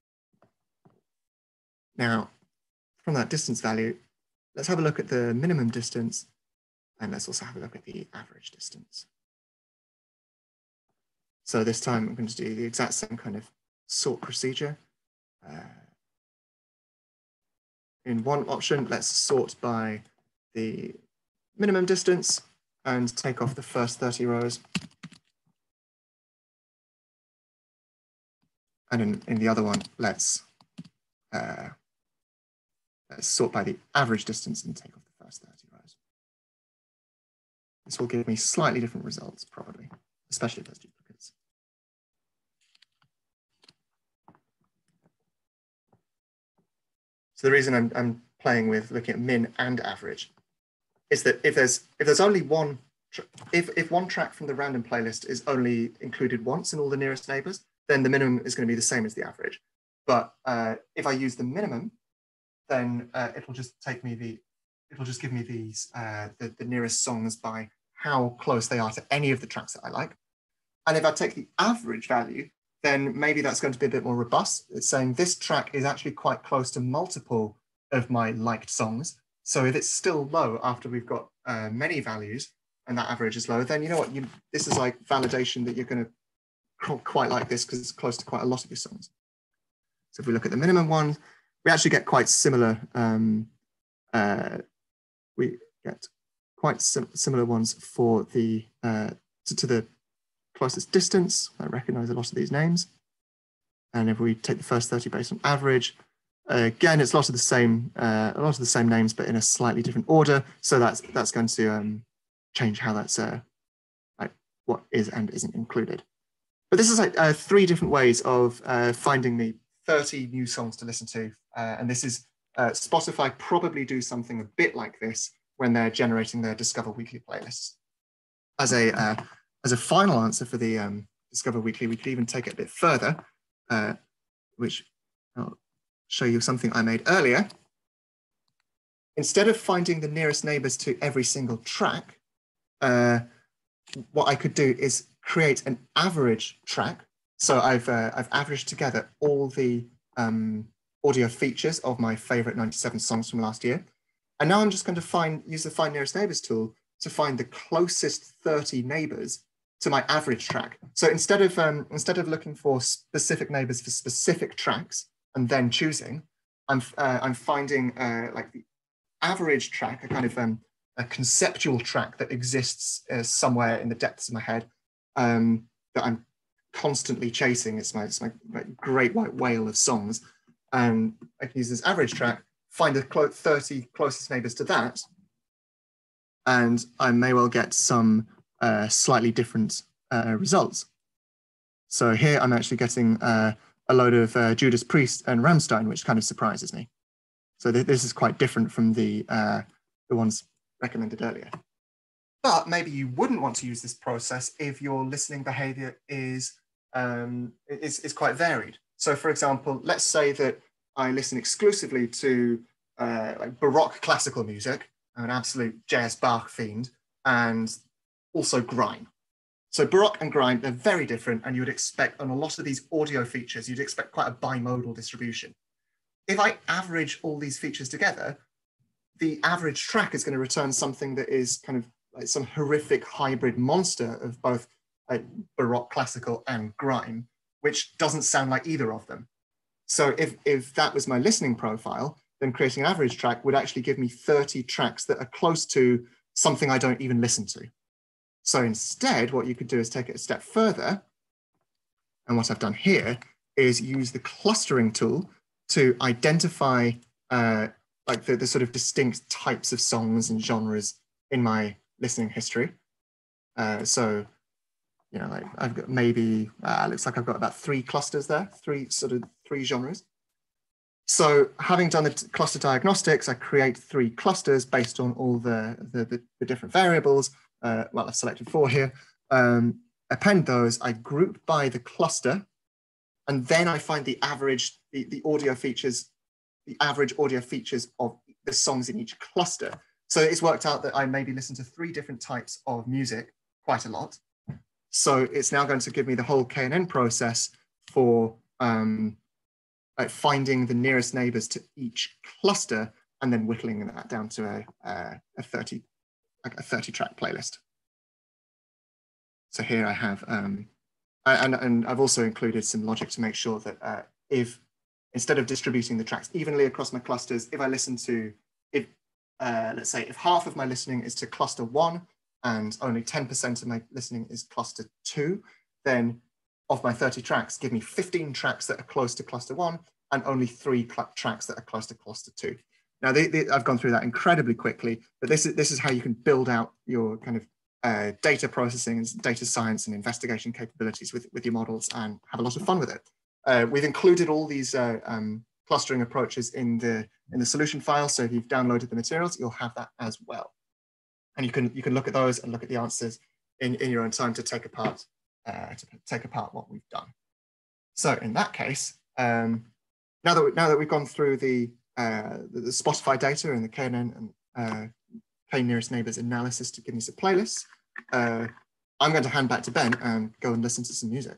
Now, from that distance value, let's have a look at the minimum distance, and let's also have a look at the average distance. So this time I'm going to do the exact same kind of sort procedure. In one option, let's sort by the minimum distance and take off the first 30 rows. And in the other one, let's sort by the average distance and take off the first 30 rows. This will give me slightly different results, probably, especially if there's duplicates. So the reason I'm playing with looking at min and average is that if there's only one, if one track from the random playlist is only included once in all the nearest neighbors, then the minimum is going to be the same as the average. But if I use the minimum, then it'll just give me these the nearest songs by how close they are to any of the tracks that I like. And if I take the average value, then maybe that's going to be a bit more robust. It's saying this track is actually quite close to multiple of my liked songs. So if it's still low after we've got many values and that average is low, then you know what, this is like validation that you're going to quite like this because it's close to quite a lot of your songs. So if we look at the minimum one, we actually get quite similar, we get quite similar ones for the, to the closest distance. I recognize a lot of these names. And if we take the first 30 based on average, again, it's a lot of the same names, but in a slightly different order. So that's going to change how that's like what is and isn't included. But this is like 3 different ways of finding the 30 new songs to listen to. And this is Spotify probably do something a bit like this when they're generating their Discover Weekly playlists. As a final answer for the Discover Weekly, we could even take it a bit further, which I'll show you something I made earlier. Instead of finding the nearest neighbors to every single track, what I could do is create an average track. So I've averaged together all the audio features of my favorite 97 songs from last year. And now I'm just going to use the Find Nearest Neighbors tool to find the closest 30 neighbors to my average track. So instead of looking for specific neighbors for specific tracks and then choosing, I'm finding like the average track, a kind of a conceptual track that exists somewhere in the depths of my head that I'm constantly chasing. It's my great white whale of songs. And I can use this average track, find the 30 closest neighbors to that, and I may well get some slightly different results. So here I'm actually getting a load of Judas Priest and Rammstein, which kind of surprises me. So this is quite different from the ones recommended earlier. But maybe you wouldn't want to use this process if your listening behavior is quite varied. So for example, let's say that I listen exclusively to like Baroque classical music, an absolute J.S. Bach fiend, and also grime. So Baroque and grime, they're very different, and you would expect on a lot of these audio features, you'd expect quite a bimodal distribution. If I average all these features together, the average track is going to return something that is kind of like some horrific hybrid monster of both Baroque classical and grime, which doesn't sound like either of them. So if that was my listening profile, then creating an average track would actually give me 30 tracks that are close to something I don't even listen to. So instead, what you could do is take it a step further. And what I've done here is use the clustering tool to identify like the sort of distinct types of songs and genres in my listening history. So, you know, like I've got maybe, looks like I've got about 3 clusters there, three genres. So having done the cluster diagnostics, I create 3 clusters based on all the different variables. Well, I've selected 4 here. Append those, I group by the cluster, and then I find the average, the audio features, the average audio features of the songs in each cluster. So it's worked out that I maybe listen to 3 different types of music quite a lot. So it's now going to give me the whole KNN process for like finding the nearest neighbors to each cluster and then whittling that down to a 30 track playlist. So here I have, and I've also included some logic to make sure that if, instead of distributing the tracks evenly across my clusters, if I listen to, let's say if half of my listening is to cluster 1 and only 10% of my listening is cluster 2, then of my 30 tracks, give me 15 tracks that are close to cluster 1 and only 3 tracks that are close to cluster 2. Now, I've gone through that incredibly quickly, but this is how you can build out your kind of data processing, data science, and investigation capabilities with your models and have a lot of fun with it. We've included all these clustering approaches in the solution file, so if you've downloaded the materials, you'll have that as well. And you can look at those and look at the answers in your own time to take apart what we've done. So in that case, now that we've gone through the Spotify data and the KNN and K nearest neighbors analysis to give me some playlists, I'm going to hand back to Ben and go and listen to some music.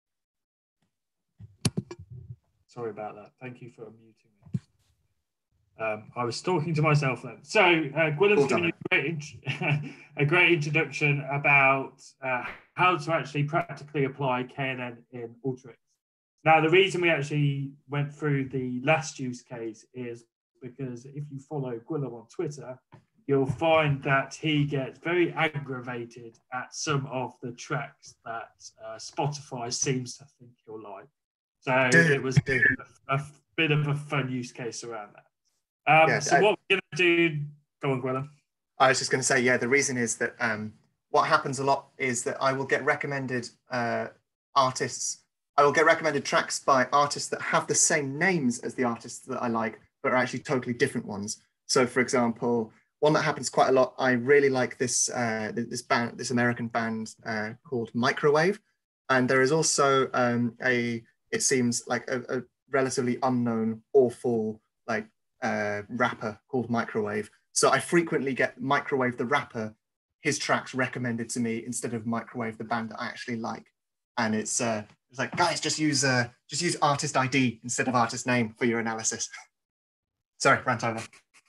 Sorry about that. Thank you for unmuting me. I was talking to myself then. So Gwilym's going to give a great introduction about how to actually practically apply KNN in Alteryx. Now, the reason we actually went through the last use case is because if you follow Gwilym on Twitter, you'll find that he gets very aggravated at some of the tracks that Spotify seems to think he'll like. So it was a bit of a fun use case around that. So what we're going to do, go on, Gwilym. I was just going to say, yeah, the reason is that what happens a lot is that I will get recommended artists. I will get recommended tracks by artists that have the same names as the artists that I like, but are actually totally different ones. So, for example, one that happens quite a lot, I really like this this American band called Microwave, and there is also it seems like a relatively unknown, awful rapper called Microwave. So I frequently get Microwave the rapper, his tracks recommended to me instead of Microwave the band that I actually like, and it's like, guys, just use artist ID instead of artist name for your analysis. Sorry, rant over.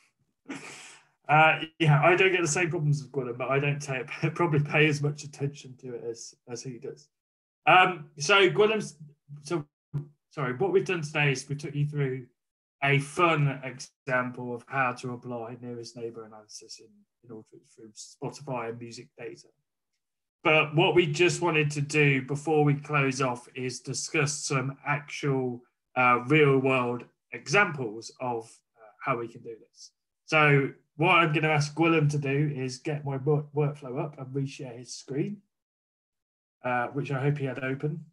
Yeah, I don't get the same problems as Gwilym, but I don't probably pay as much attention to it as he does. So Gwilym's, sorry, what we've done today is we took you through a fun example of how to apply nearest neighbor analysis in Alteryx through Spotify and music data. But what we just wanted to do before we close off is discuss some actual real world examples of how we can do this. So what I'm going to ask Gwilym to do is get my workflow up and reshare his screen, which I hope he had open.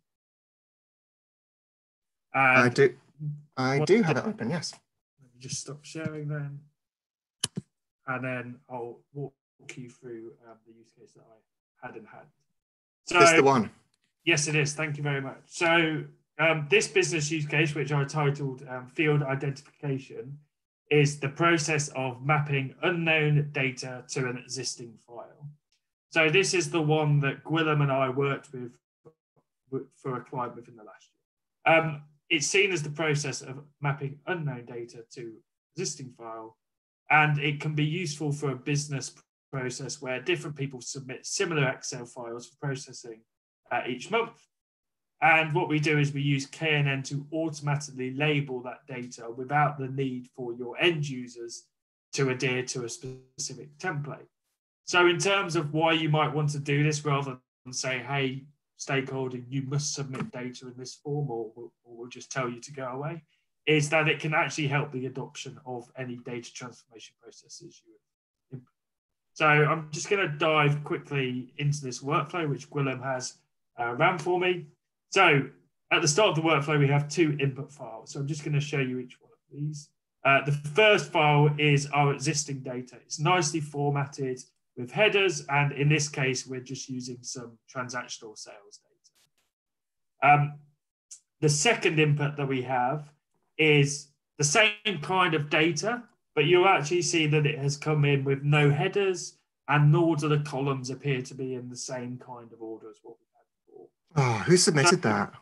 And I do have it open, yes. Let me just stop sharing then. And then I'll walk you through the use case that I had in hand. So, this is the one. Yes, it is. Thank you very much. So this business use case, which I titled Field Identification, is the process of mapping unknown data to an existing file. So this is the one that Gwilym and I worked with for a client within the last year. It's seen as the process of mapping unknown data to existing file, and it can be useful for a business process where different people submit similar Excel files for processing each month. And what we do is we use KNN to automatically label that data without the need for your end users to adhere to a specific template. So in terms of why you might want to do this, rather than say, hey, stakeholder, you must submit data in this form, or we'll just tell you to go away, is that it can actually help the adoption of any data transformation processes you implement. So I'm just going to dive quickly into this workflow, which Gwilym has ran for me. So at the start of the workflow, we have two input files. So I'm just going to show you each one of these. The first file is our existing data. It's nicely formatted with headers, and in this case, we're just using some transactional sales data. The second input that we have is the same kind of data, but you'll actually see that it has come in with no headers, and nor do the columns appear to be in the same kind of order as what we had before. Oh, who submitted that?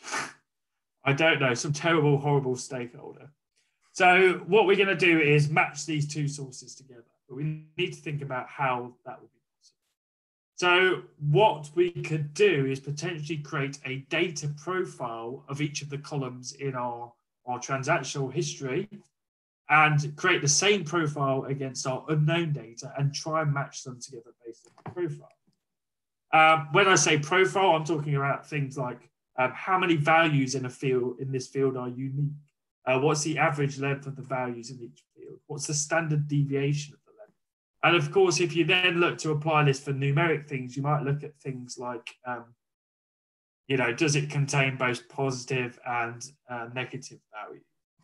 I don't know, some terrible, horrible stakeholder. So what we're going to do is match these two sources together, but we need to think about how that would be possible. So what we could do is potentially create a data profile of each of the columns in our transactional history and create the same profile against our unknown data and try and match them together based on the profile. When I say profile, I'm talking about things like how many values in this field are unique? What's the average length of the values in each field? What's the standard deviation of the length? And of course, if you then look to apply this for numeric things, you might look at things like, does it contain both positive and negative values?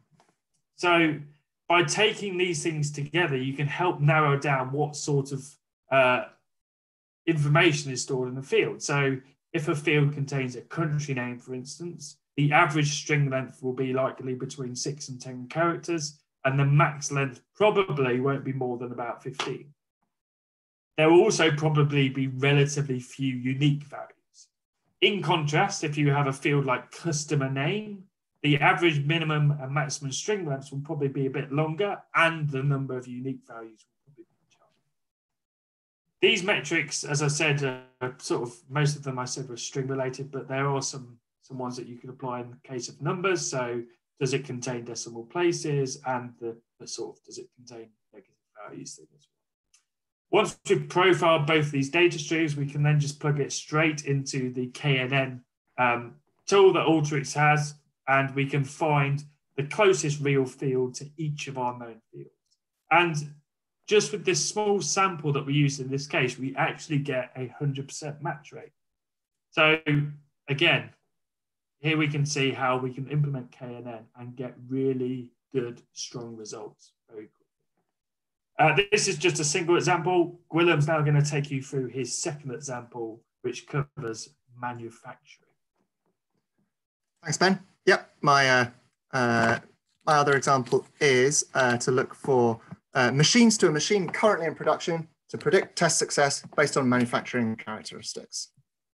So by taking these things together, you can help narrow down what sort of information is stored in the field. So if a field contains a country name, for instance, the average string length will be likely between 6 and 10 characters, and the max length probably won't be more than about 15. There will also probably be relatively few unique values. In contrast, if you have a field like customer name, the average minimum and maximum string lengths will probably be a bit longer, and the number of unique values will probably be much higher. These metrics, as I said, sort of most of them I said were string related, but there are some ones that you can apply in the case of numbers. So does it contain decimal places, and the sort of does it contain negative values thing as well. Once we've profiled both these data streams, we can then just plug it straight into the KNN tool that Alteryx has, and we can find the closest real field to each of our known fields. And just with this small sample that we use in this case, we actually get a 100% match rate. So again, here we can see how we can implement KNN and get really good, strong results very quickly. This is just a single example. Gwilym's now going to take you through his second example, which covers manufacturing. Thanks, Ben. Yep, my other example is to look for machines to a machine currently in production to predict test success based on manufacturing characteristics.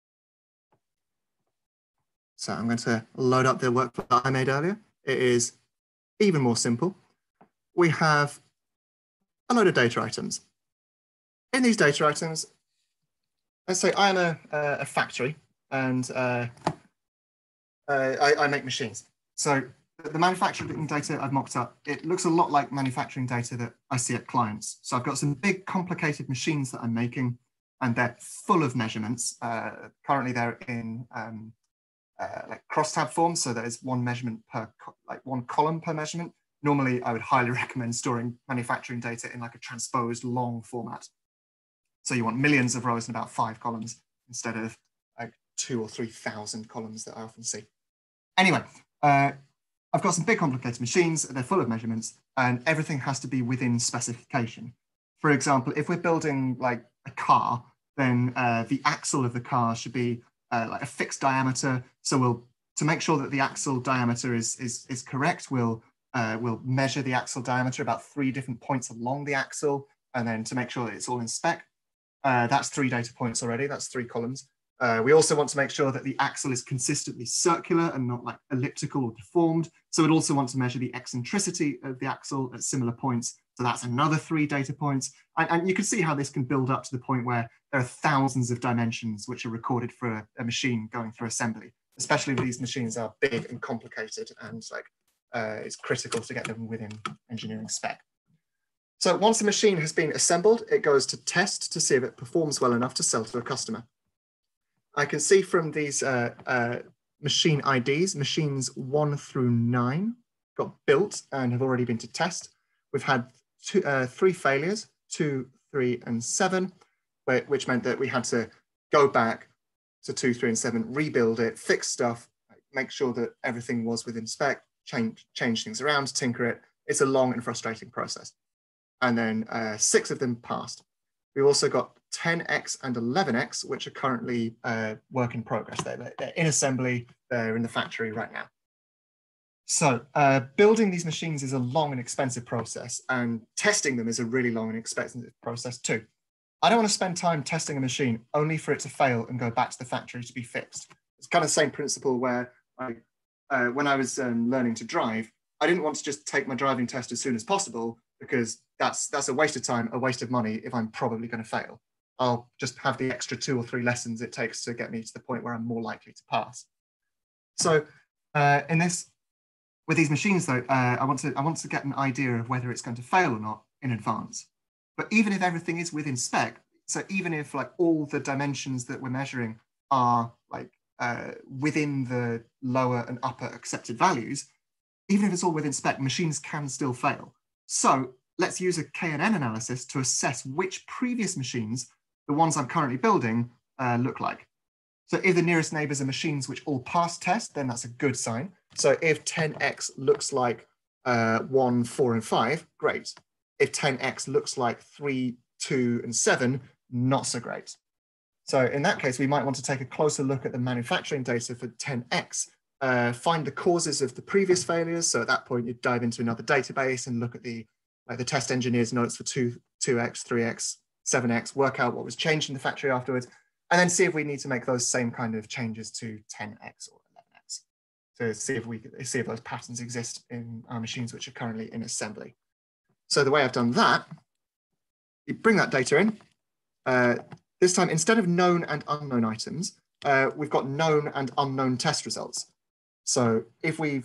So I'm going to load up the workflow that I made earlier. It is even more simple. We have a load of data items. In these data items, let's say I am a factory, and I make machines. So the manufacturing data I've mocked up, it looks a lot like manufacturing data that I see at clients. So I've got some big complicated machines that I'm making, and they're full of measurements. Currently they're in like crosstab form, so there's one measurement per, like one column per measurement. Normally I would highly recommend storing manufacturing data in like a transposed long format. So you want millions of rows and about 5 columns instead of like 2,000 or 3,000 columns that I often see. Anyway, I've got some big complicated machines, they're full of measurements, and everything has to be within specification. For example, if we're building like a car, then the axle of the car should be like a fixed diameter. So to make sure that the axle diameter is correct, we'll measure the axle diameter about 3 different points along the axle, and then to make sure that it's all in spec. That's 3 data points already, that's 3 columns. We also want to make sure that the axle is consistently circular and not like elliptical or deformed. So we'd also want to measure the eccentricity of the axle at similar points. So that's another 3 data points. And you can see how this can build up to the point where there are thousands of dimensions which are recorded for a machine going through assembly, especially if these machines are big and complicated, and like it's critical to get them within engineering spec. So once a machine has been assembled, it goes to test to see if it performs well enough to sell to a customer. I can see from these machine IDs, machines 1 through 9 got built and have already been to test. We've had 3 failures, 2, 3, and 7, which meant that we had to go back to 2, 3, and 7, rebuild it, fix stuff, make sure that everything was within spec, change things around, tinker it. It's a long and frustrating process. And then 6 of them passed. We've also got 10x and 11x, which are currently work in progress. They're in assembly, they're in the factory right now. So building these machines is a long and expensive process, and testing them is a really long and expensive process too. I don't want to spend time testing a machine only for it to fail and go back to the factory to be fixed. It's kind of the same principle where when I was learning to drive, I didn't want to just take my driving test as soon as possible, because that's a waste of time, a waste of money if I'm probably going to fail. I'll just have the extra 2 or 3 lessons it takes to get me to the point where I'm more likely to pass. So with these machines though, I want to get an idea of whether it's going to fail or not in advance. But even if everything is within spec, so even if like all the dimensions that we're measuring are like within the lower and upper accepted values, even if it's all within spec, machines can still fail. So let's use a KNN analysis to assess which previous machines, the ones I'm currently building, look like. So if the nearest neighbors are machines which all pass test, then that's a good sign. So if 10x looks like 1, 4, and 5, great. If 10x looks like 3, 2, and 7, not so great. So in that case, we might want to take a closer look at the manufacturing data for 10x, find the causes of the previous failures. So at that point, you dive into another database and look at the test engineer's notes for 2x, 3x, 7x, work out what was changed in the factory afterwards, and then see if we need to make those same kind of changes to 10x or 11x. to see if those patterns exist in our machines which are currently in assembly. So the way I've done that, you bring that data in. This time, instead of known and unknown items, we've got known and unknown test results. So if we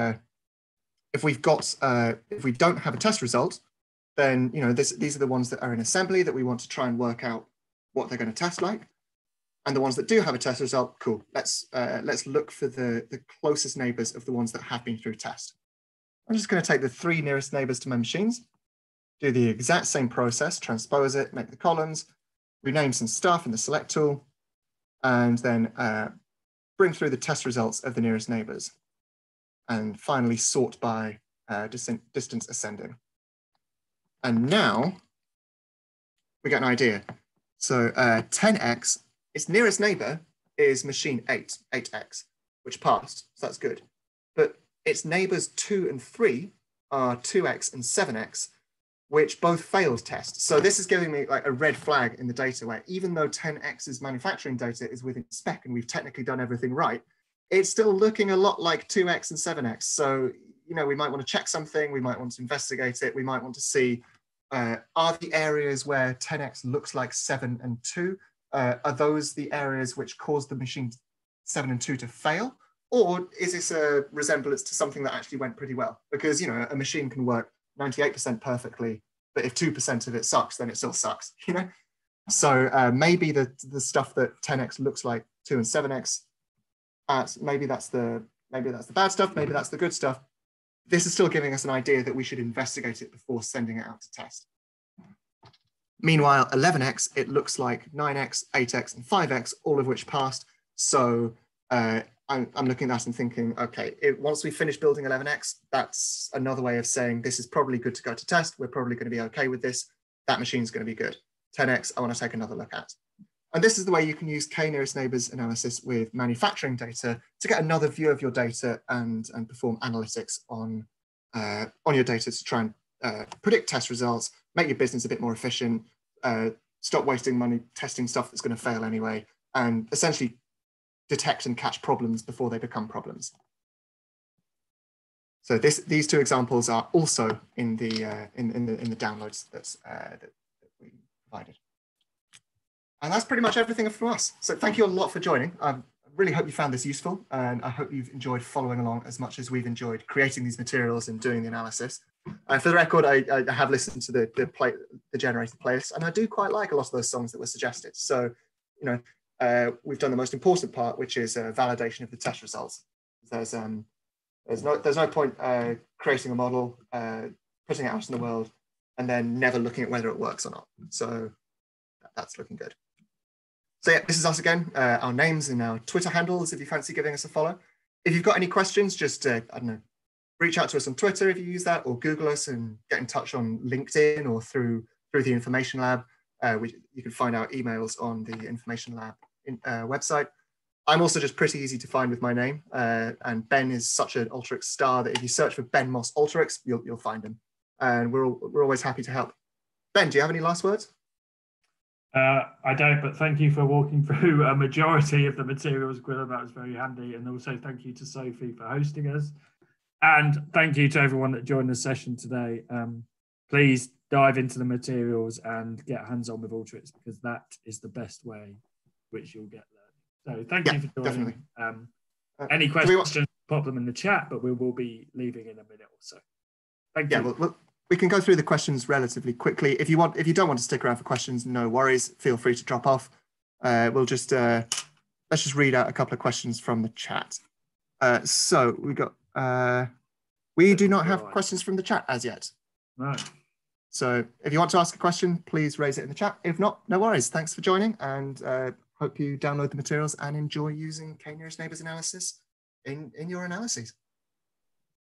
don't have a test result, then these are the ones that are in assembly that we want to try and work out what they're going to test like. And the ones that do have a test result, cool. Let's look for the closest neighbors of the ones that have been through test. I'm just going to take the 3 nearest neighbors to my machines, do the exact same process, transpose it, make the columns, rename some stuff in the select tool, and then bring through the test results of the nearest neighbors. And finally sort by distance ascending. And now we get an idea. So 10x, its nearest neighbor is machine 8x, which passed, so that's good. But its neighbors 2 and 3 are 2x and 7x, which both failed test. So this is giving me like a red flag in the data where even though 10x's manufacturing data is within spec and we've technically done everything right, it's still looking a lot like 2x and 7x. So, we might want to check something, we might want to investigate it, we might want to see, are the areas where 10x looks like 7 and 2, are those the areas which caused the machine 7 and 2 to fail? Or is this a resemblance to something that actually went pretty well? Because, a machine can work 98% perfectly, but if 2% of it sucks, then it still sucks, So maybe the stuff that 10x looks like 2 and 7x, maybe that's the bad stuff, maybe that's the good stuff. This is still giving us an idea that we should investigate it before sending it out to test. Meanwhile, 11x, it looks like 9x, 8x, and 5x, all of which passed. So I'm looking at that and thinking, okay, once we finish building 11x, that's another way of saying this is probably good to go to test. We're probably going to be okay with this. That machine's going to be good. 10x, I want to take another look at. And this is the way you can use k-nearest neighbors analysis with manufacturing data to get another view of your data and perform analytics on your data to try and predict test results, make your business a bit more efficient, stop wasting money testing stuff that's going to fail anyway, and essentially detect and catch problems before they become problems. So these 2 examples are also in the downloads that we provided. And that's pretty much everything from us. So thank you a lot for joining. I really hope you found this useful, and I hope you've enjoyed following along as much as we've enjoyed creating these materials and doing the analysis. For the record, I have listened to the generated playlist, and I do quite like a lot of those songs that were suggested. So, we've done the most important part, which is validation of the test results. There's no point creating a model, putting it out in the world, and then never looking at whether it works or not. So that's looking good. So yeah, this is us again, our names and our Twitter handles if you fancy giving us a follow. If you've got any questions, just, I don't know, reach out to us on Twitter if you use that, or Google us and get in touch on LinkedIn or through the Information Lab. You can find our emails on the Information Lab website. I'm also just pretty easy to find with my name, and Ben is such an Alteryx star that if you search for Ben Moss Alteryx, you'll find him. And we're always happy to help. Ben, do you have any last words? I don't, but thank you for walking through a majority of the materials, Gwilym. That was very handy. And also thank you to Sophie for hosting us. And thank you to everyone that joined the session today. Please dive into the materials and get hands-on with Alteryx, because that is the best way which you'll get learning. So thank you for joining. Any questions, pop them in the chat, but we will be leaving in a minute or so. Thank you. Yeah, we can go through the questions relatively quickly. If you don't want to stick around for questions, no worries. Feel free to drop off. We'll just let's just read out a couple of questions from the chat. So we do not have questions from the chat as yet. No. So if you want to ask a question, please raise it in the chat. If not, no worries. Thanks for joining, and hope you download the materials and enjoy using k-nearest neighbors analysis in your analyses.